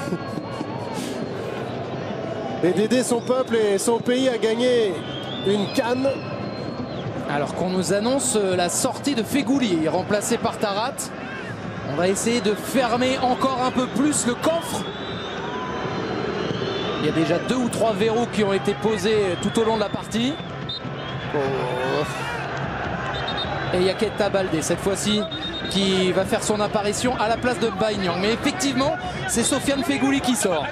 et d'aider son peuple et son pays à gagner une CAN. Alors qu'on nous annonce la sortie de Fegouli, remplacé par Tarat. On va essayer de fermer encore un peu plus le coffre. Il y a déjà deux ou trois verrous qui ont été posés tout au long de la partie. Oh. Et il y a Keita Baldé cette fois-ci qui va faire son apparition à la place de Baïniang. Mais effectivement, c'est Sofiane Fegouli qui sort.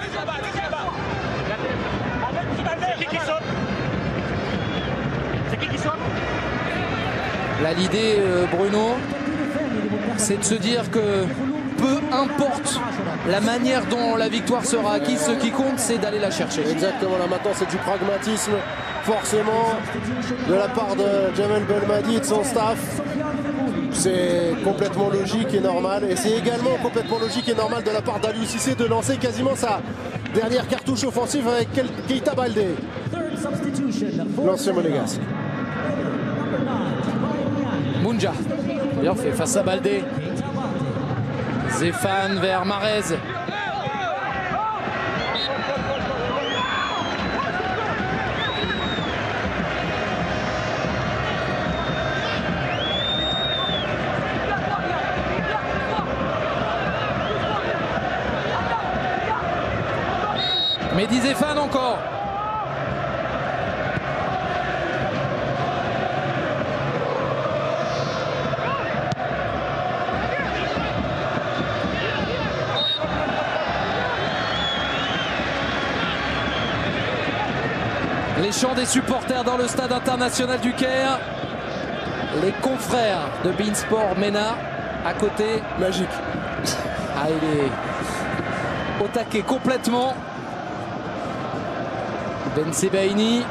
Là, l'idée, euh, Bruno, c'est de se dire que peu importe la manière dont la victoire sera acquise, ce qui compte, c'est d'aller la chercher. Exactement, là maintenant c'est du pragmatisme, forcément, de la part de Djamel Belmadi et de son staff. C'est complètement logique et normal. Et c'est également complètement logique et normal de la part d'Aliou Cissé de lancer quasiment sa dernière cartouche offensive avec Keita Baldé, l'ancien monégasque. Mounja, bien fait face à Baldé. Zéphane vers Marez. Mehdi Zéphane encore. Les chants des supporters dans le stade international du Caire. Les confrères de Beansport Mena à côté. Magique. Ah, il est au taquet complètement. Ben Sebaini.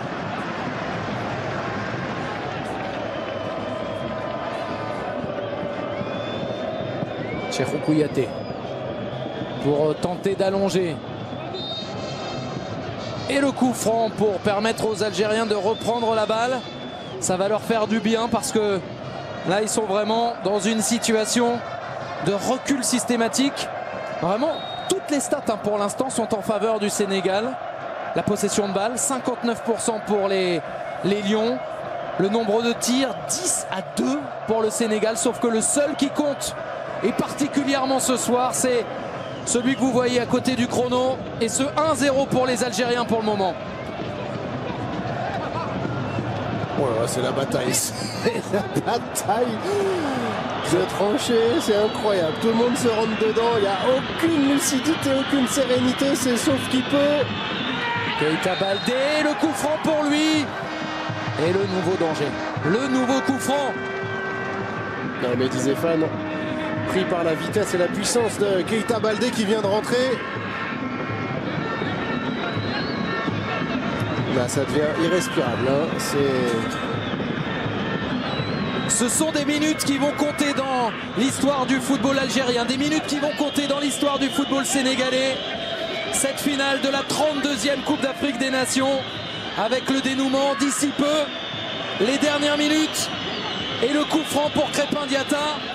Cheikhou Kouyaté pour tenter d'allonger. Et le coup franc pour permettre aux Algériens de reprendre la balle. Ça va leur faire du bien parce que là, ils sont vraiment dans une situation de recul systématique. Vraiment, toutes les stats hein, pour l'instant sont en faveur du Sénégal. La possession de balle, cinquante-neuf pour cent pour les, les Lions. Le nombre de tirs, dix à deux pour le Sénégal. Sauf que le seul qui compte, et particulièrement ce soir, c'est celui que vous voyez à côté du chrono, et ce un zéro pour les Algériens pour le moment. Oh là là, c'est la bataille. C'est la bataille de tranchées, c'est incroyable. Tout le monde se rentre dedans, il n'y a aucune lucidité, aucune sérénité, c'est sauf qui peut. Keita Baldé, le coup franc pour lui. Et le nouveau danger, le nouveau coup franc. Non, Mehdi Zéphane, pris par la vitesse et la puissance de Keita Baldé qui vient de rentrer. Là, ça devient irrespirable. Hein. C'est... Ce sont des minutes qui vont compter dans l'histoire du football algérien, des minutes qui vont compter dans l'histoire du football sénégalais. Cette finale de la trente-deuxième Coupe d'Afrique des Nations, avec le dénouement d'ici peu, les dernières minutes et le coup franc pour Crépin Diatta.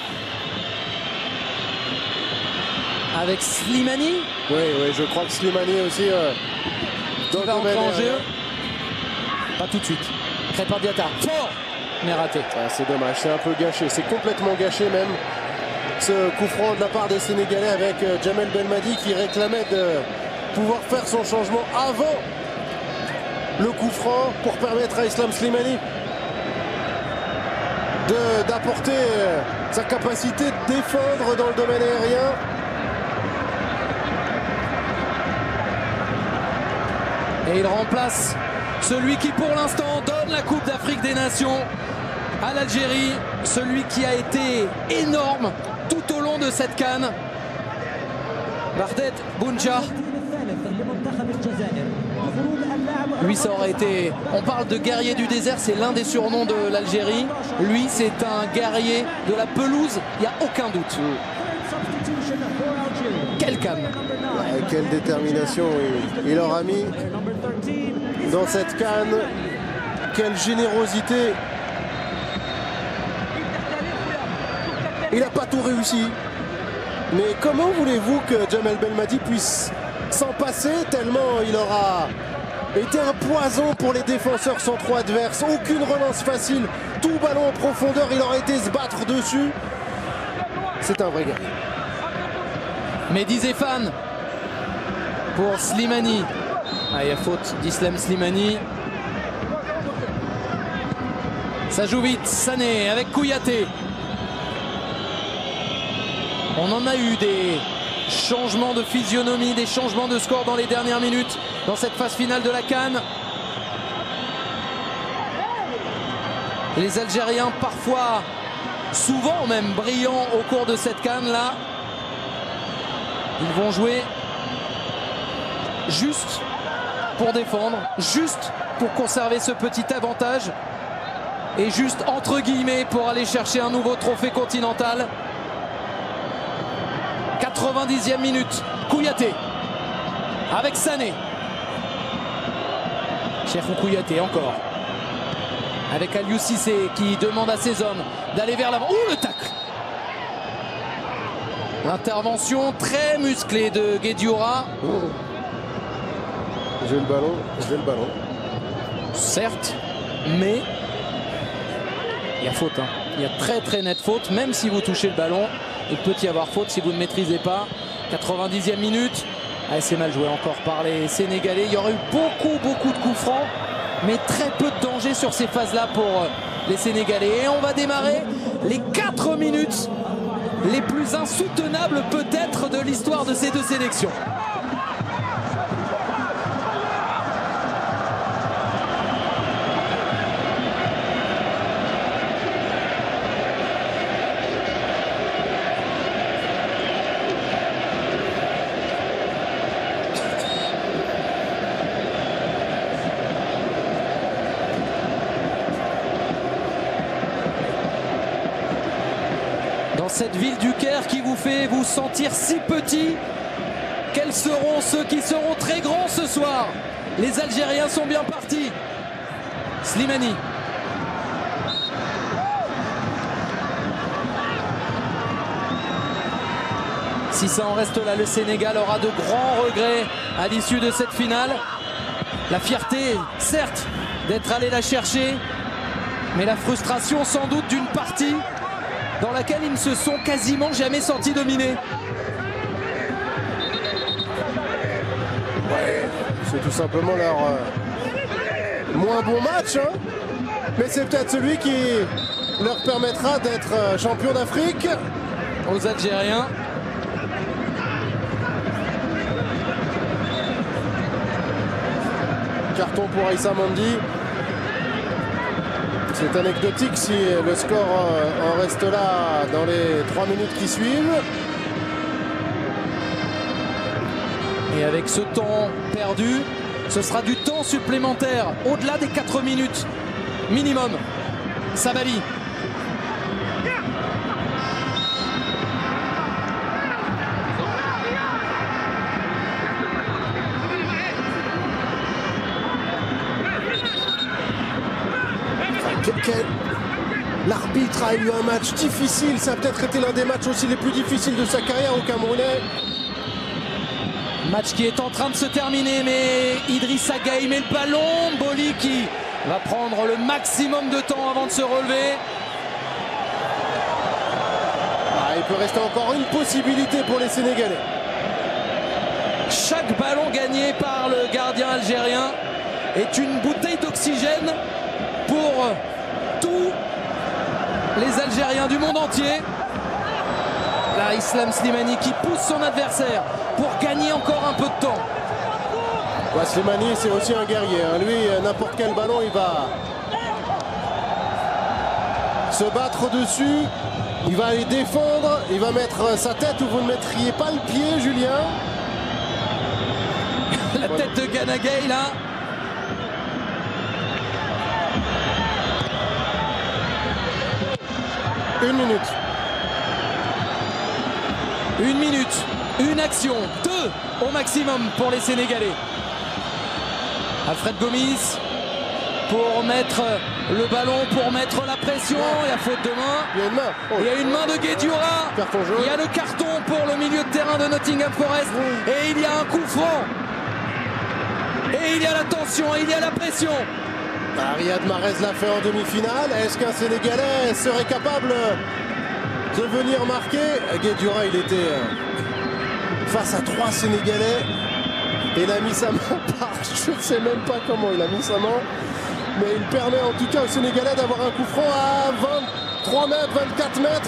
Avec Slimani. Oui, oui, je crois que Slimani aussi euh, qui va entrer en jeu. Pas tout de suite. Crépin Diatta, fort, mais raté. Ah, c'est dommage, c'est un peu gâché, c'est complètement gâché même. Ce coup franc de la part des Sénégalais avec euh, Djamel Belmadi qui réclamait de pouvoir faire son changement avant le coup franc pour permettre à Islam Slimani d'apporter euh, sa capacité de défendre dans le domaine aérien. Et il remplace celui qui pour l'instant donne la Coupe d'Afrique des Nations à l'Algérie, celui qui a été énorme tout au long de cette CAN, Bardet Bounja. Lui, ça aurait été, on parle de guerrier du désert, c'est l'un des surnoms de l'Algérie. Lui, c'est un guerrier de la pelouse, il n'y a aucun doute. Quel CAN. Ouais, quelle détermination il, il aura mis dans cette CAN. Quelle générosité. Il n'a pas tout réussi. Mais comment voulez-vous que Djamel Belmadi puisse s'en passer tellement il aura été un poison pour les défenseurs centraux adverses. Aucune relance facile. Tout ballon en profondeur, il aurait été se battre dessus. C'est un vrai gars. Mehdi Zéphane pour Slimani. Ah, il y a faute d'Islam Slimani. Ça joue vite. Sané avec Kouyaté. On en a eu des changements de physionomie, des changements de score dans les dernières minutes dans cette phase finale de la CAN. Les Algériens parfois, souvent même brillants au cours de cette CAN là. Ils vont jouer juste pour défendre, juste pour conserver ce petit avantage et juste entre guillemets pour aller chercher un nouveau trophée continental. quatre-vingt-dixième minute, Kouyaté avec Sané. Cheikhou Kouyaté encore avec Aliou Cissé qui demande à ses hommes d'aller vers l'avant. Ouh, le tacle! L'intervention très musclée de Guedioura. Oh. J'ai le ballon, j'ai le ballon. Certes, mais il y a faute. Hein. Il y a très très nette faute, même si vous touchez le ballon. Il peut y avoir faute si vous ne maîtrisez pas. quatre-vingt-dixième minute. Ah, c'est mal joué encore par les Sénégalais. Il y aurait eu beaucoup beaucoup de coups francs, mais très peu de danger sur ces phases-là pour les Sénégalais. Et on va démarrer les quatre minutes les plus insoutenables peut-être de l'histoire de ces deux sélections. Cette ville du Caire qui vous fait vous sentir si petit, quels seront ceux qui seront très grands ce soir? Les Algériens sont bien partis. Slimani. Si ça en reste là, le Sénégal aura de grands regrets à l'issue de cette finale. La fierté, certes, d'être allé la chercher, mais la frustration sans doute d'une partie dans laquelle ils ne se sont quasiment jamais sentis dominés. Ouais, c'est tout simplement leur euh, moins bon match, hein, mais c'est peut-être celui qui leur permettra d'être euh, champion d'Afrique. Aux Algériens. Carton pour Aïssa Mandi. C'est anecdotique si le score en reste là dans les trois minutes qui suivent. Et avec ce temps perdu, Ce sera du temps supplémentaire, au-delà des quatre minutes minimum. Sabaly. L'arbitre a eu un match difficile, ça a peut-être été l'un des matchs aussi les plus difficiles de sa carrière au Camerounais. Match qui est en train de se terminer, mais Idrissa Gueye met le ballon. Boli qui va prendre le maximum de temps avant de se relever. Ah, il peut rester encore une possibilité pour les Sénégalais. Chaque ballon gagné par le gardien algérien est une bouteille d'oxygène pour tous les Algériens du monde entier. Là, Islam Slimani qui pousse son adversaire pour gagner encore un peu de temps. Ouais, Slimani, c'est aussi un guerrier. Hein. Lui, n'importe quel ballon, il va se battre dessus. Il va aller défendre. Il va mettre sa tête où vous ne mettriez pas le pied, Julien. La tête de Gana Gueye, là. Une minute. Une minute, une action, deux au maximum pour les Sénégalais. Alfred Gomis pour mettre le ballon, pour mettre la pression. Il y a faute de main. Il y a une main. Oh. Il y a une main de Guedioura. Il y a le carton pour le milieu de terrain de Nottingham Forest. Et il y a un coup franc. Et il y a la tension, il y a la pression. Ah, Riyad Mahrez l'a fait en demi-finale. Est-ce qu'un Sénégalais serait capable de venir marquer? Guedioura, il était face à trois Sénégalais. Et il a mis sa main par... Je ne sais même pas comment il a mis sa main. Mais il permet en tout cas aux Sénégalais d'avoir un coup franc à vingt-trois mètres, vingt-quatre mètres.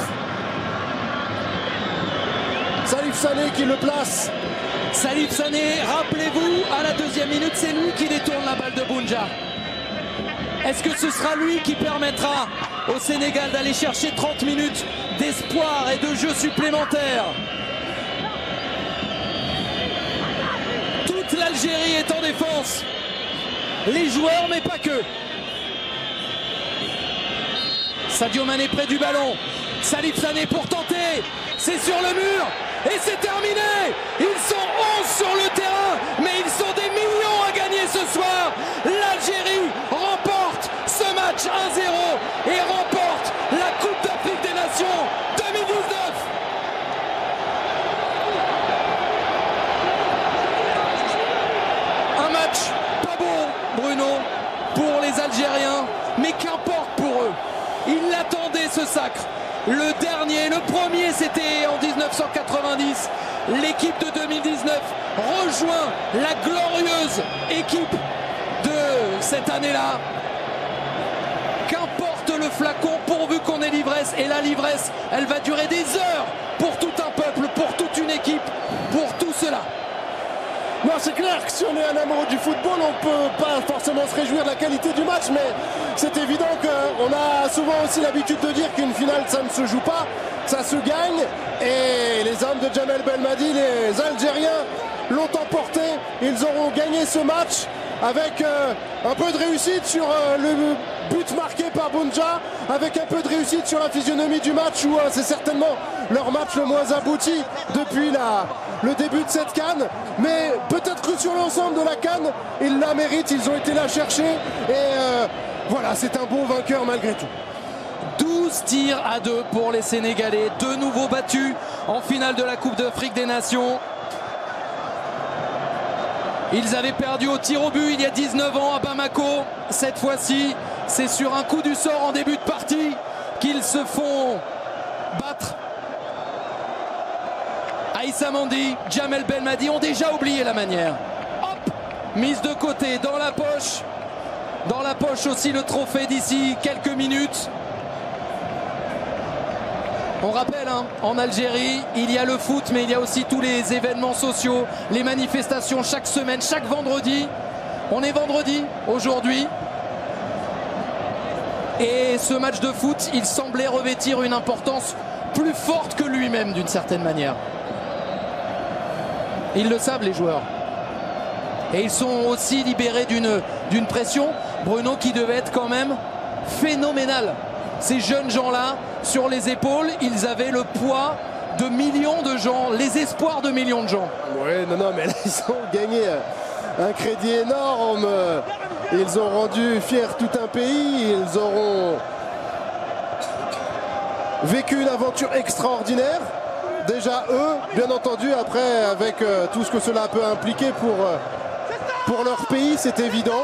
Salif Sané qui le place. Salif Sané, rappelez-vous, à la deuxième minute, c'est lui qui détourne la balle de Bounja. Est-ce que ce sera lui qui permettra au Sénégal d'aller chercher trente minutes d'espoir et de jeu supplémentaire? Toute l'Algérie est en défense. Les joueurs, mais pas que. Sadio Mané près du ballon. Salif Sané pour tenter. C'est sur le mur. Et c'est terminé. Ils sont onze sur le terrain, mais ils sont des millions à gagner ce soir. L'Algérie remporte ce match un zéro et remporte la Coupe d'Afrique des Nations deux mille dix-neuf. Un match pas beau, Bruno, pour les Algériens, mais qu'importe pour eux. Ils l'attendaient, ce sacre. Le dernier, le premier, c'était en mille neuf cent quatre-vingt-dix. L'équipe de deux mille dix-neuf rejoint la glorieuse équipe de cette année-là. Qu'importe le flacon, pourvu qu'on ait l'ivresse. Et la l'ivresse, elle va durer des heures pour tout un peuple, pour toute une équipe, pour tout cela. Non, c'est clair que si on est un amoureux du football, on ne peut pas forcément se réjouir de la qualité du match, mais c'est évident qu'on a souvent aussi l'habitude de dire qu'une finale, ça ne se joue pas, ça se gagne. Et les hommes de Djamel Belmadi, les Algériens, l'ont emporté. Ils auront gagné ce match avec euh, un peu de réussite sur euh, le but marqué par Bounja, avec un peu de réussite sur la physionomie du match, où euh, c'est certainement leur match le moins abouti depuis la, le début de cette CAN. Mais peut-être que sur l'ensemble de la CAN, ils la méritent, ils ont été la chercher. Et euh, voilà, c'est un bon vainqueur malgré tout. douze tirs à deux pour les Sénégalais, de nouveau battus en finale de la Coupe d'Afrique des Nations. Ils avaient perdu au tir au but il y a dix-neuf ans à Bamako. Cette fois-ci, c'est sur un coup du sort en début de partie qu'ils se font battre. Aïssa Mandi, Djamel Belmadi ont déjà oublié la manière. Hop, mise de côté, dans la poche. Dans la poche aussi le trophée d'ici quelques minutes. On rappelle, hein, en Algérie, il y a le foot, mais il y a aussi tous les événements sociaux, les manifestations chaque semaine, chaque vendredi. On est vendredi aujourd'hui. Et ce match de foot, il semblait revêtir une importance plus forte que lui-même d'une certaine manière. Ils le savent, les joueurs. Et ils sont aussi libérés d'une d'une pression, Bruno, qui devait être quand même phénoménal. Ces jeunes gens-là, sur les épaules, ils avaient le poids de millions de gens, les espoirs de millions de gens. Oui, non, non, mais là, ils ont gagné un crédit énorme. Ils ont rendu fier tout un pays. Ils auront vécu une aventure extraordinaire. Déjà eux, bien entendu, après avec euh, tout ce que cela peut impliquer pour, euh, pour leur pays, c'est évident.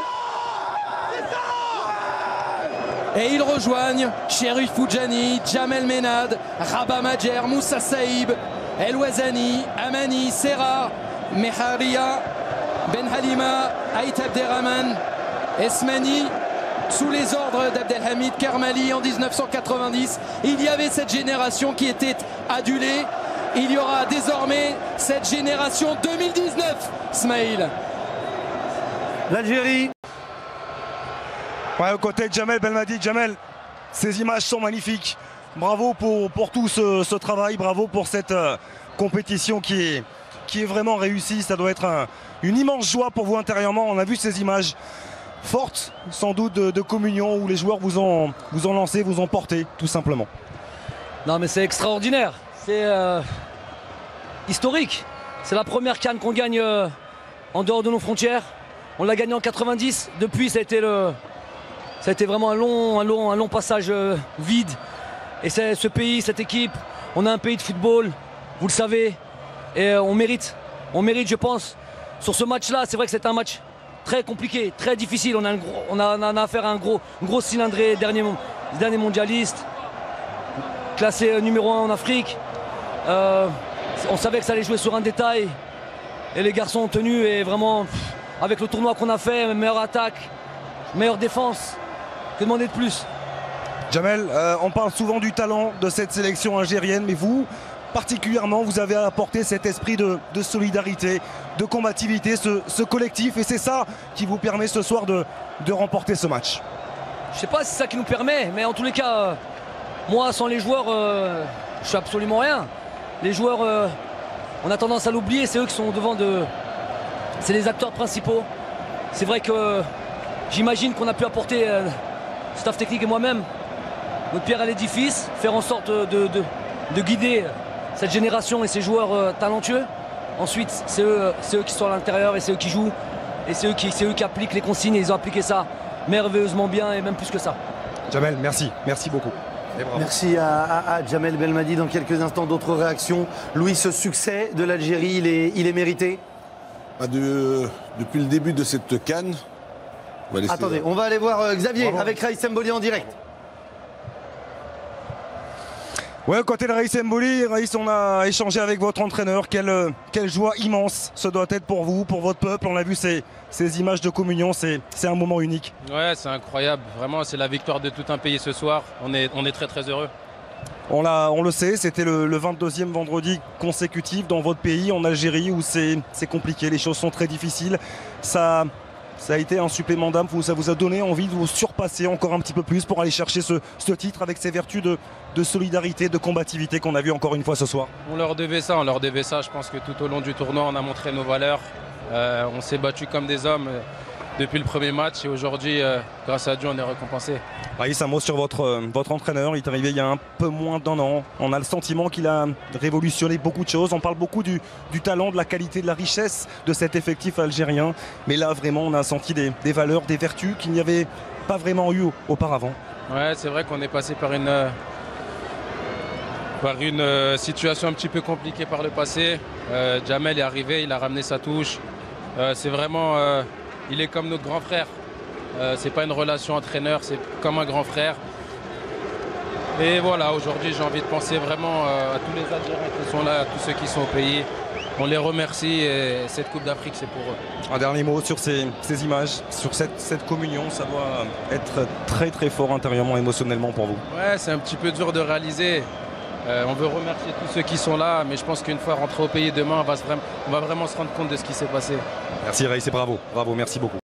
Et ils rejoignent Cherif Foudjani, Djamel Menad, Rabah Madjer, Moussa Saïb, El Ouazani, Amani, Serra, Meharia, Ben Halima, Aït Abderrahman, Esmani, sous les ordres d'Abdelhamid Karmali en mille neuf cent quatre-vingt-dix. Il y avait cette génération qui était adulée. Il y aura désormais cette génération deux mille dix-neuf, Smaïl. L'Algérie. Ouais, aux côtés de Djamel Belmadi. Djamel, ces images sont magnifiques. Bravo pour, pour tout ce, ce travail, bravo pour cette euh, compétition qui est, qui est vraiment réussie. Ça doit être un, une immense joie pour vous intérieurement. On a vu ces images fortes, sans doute, de, de communion où les joueurs vous ont, vous ont lancé, vous ont porté, tout simplement. Non mais c'est extraordinaire, c'est euh, historique. C'est la première CAN qu'on gagne euh, en dehors de nos frontières. On l'a gagné en quatre-vingt-dix. Depuis, ça a été, le, ça a été vraiment un long, un long, un long passage euh, vide. Et c'est ce pays, cette équipe, on a un pays de football, vous le savez, et euh, on mérite, on mérite, je pense. Sur ce match-là, c'est vrai que c'est un match très compliqué, très difficile. On a, un gros, on a, on a affaire à un gros, une grosse cylindrée, dernier, dernier mondialiste, classé euh, numéro un en Afrique. Euh, on savait que ça allait jouer sur un détail, et les garçons ont tenu, et vraiment, pff, avec le tournoi qu'on a fait, meilleure attaque, meilleure défense, que demander de plus? Djamel, euh, on parle souvent du talent de cette sélection algérienne, mais vous, particulièrement, vous avez apporté cet esprit de, de solidarité, de combativité, ce, ce collectif, et c'est ça qui vous permet ce soir de, de remporter ce match. Je ne sais pas si c'est ça qui nous permet, mais en tous les cas, euh, moi, sans les joueurs, euh, je suis absolument rien. Les joueurs, euh, on a tendance à l'oublier, c'est eux qui sont devant de... C'est les acteurs principaux. C'est vrai que euh, j'imagine qu'on a pu apporter, euh, staff technique et moi-même, notre pierre à l'édifice, faire en sorte de, de, de guider cette génération et ces joueurs euh, talentueux. Ensuite, c'est eux, c'est eux qui sont à l'intérieur et c'est eux qui jouent. Et c'est eux qui, c'est eux qui appliquent les consignes, et ils ont appliqué ça merveilleusement bien et même plus que ça. Djamel, merci, merci beaucoup. Merci à, à, à Djamel Belmadi. Dans quelques instants, d'autres réactions. Louis, ce succès de l'Algérie, il est, il est mérité? Ah, de, depuis le début de cette CAN. On va laisser... Attendez, on va aller voir euh, Xavier Bravo. Avec Raïs Mboli en direct. Ouais, côté de Raïs Mboli, Raïs, on a échangé avec votre entraîneur. Quelle, quelle joie immense ce doit être pour vous, pour votre peuple. On a vu ces, ces images de communion, c'est un moment unique. Ouais, c'est incroyable. Vraiment, c'est la victoire de tout un pays ce soir. On est, on est très très heureux. On, on le sait, c'était le, le vingt-deuxième vendredi consécutif dans votre pays, en Algérie, où c'est compliqué, les choses sont très difficiles. Ça, ça a été un supplément d'âme, ça vous a donné envie de vous surpasser encore un petit peu plus pour aller chercher ce, ce titre avec ces vertus de, de solidarité, de combativité qu'on a vu encore une fois ce soir. On leur devait ça, on leur devait ça. Je pense que tout au long du tournoi, on a montré nos valeurs. Euh, on s'est battu comme des hommes euh, depuis le premier match, et aujourd'hui, euh, grâce à Dieu, on est récompensé. Raïs, un mot sur votre, euh, votre entraîneur. Il est arrivé il y a un peu moins d'un an. On a le sentiment qu'il a révolutionné beaucoup de choses. On parle beaucoup du, du talent, de la qualité, de la richesse de cet effectif algérien. Mais là, vraiment, on a senti des, des valeurs, des vertus qu'il n'y avait pas vraiment eu auparavant. Ouais, c'est vrai qu'on est passé par une, euh, par une euh, situation un petit peu compliquée par le passé. Euh, Djamel est arrivé, il a ramené sa touche. Euh, c'est vraiment... Euh, il est comme notre grand frère. Euh, c'est pas une relation entraîneur, c'est comme un grand frère. Et voilà, aujourd'hui, j'ai envie de penser vraiment euh, à tous les Algériens qui sont là, à tous ceux qui sont au pays. On les remercie, et cette Coupe d'Afrique, c'est pour eux. Un dernier mot sur ces, ces images, sur cette, cette communion. Ça doit être très très fort intérieurement, émotionnellement pour vous. Ouais, c'est un petit peu dur de réaliser. Euh, on veut remercier tous ceux qui sont là, mais je pense qu'une fois rentré au pays demain, on va, se, on va vraiment se rendre compte de ce qui s'est passé. Merci Raïs et bravo, bravo, merci beaucoup.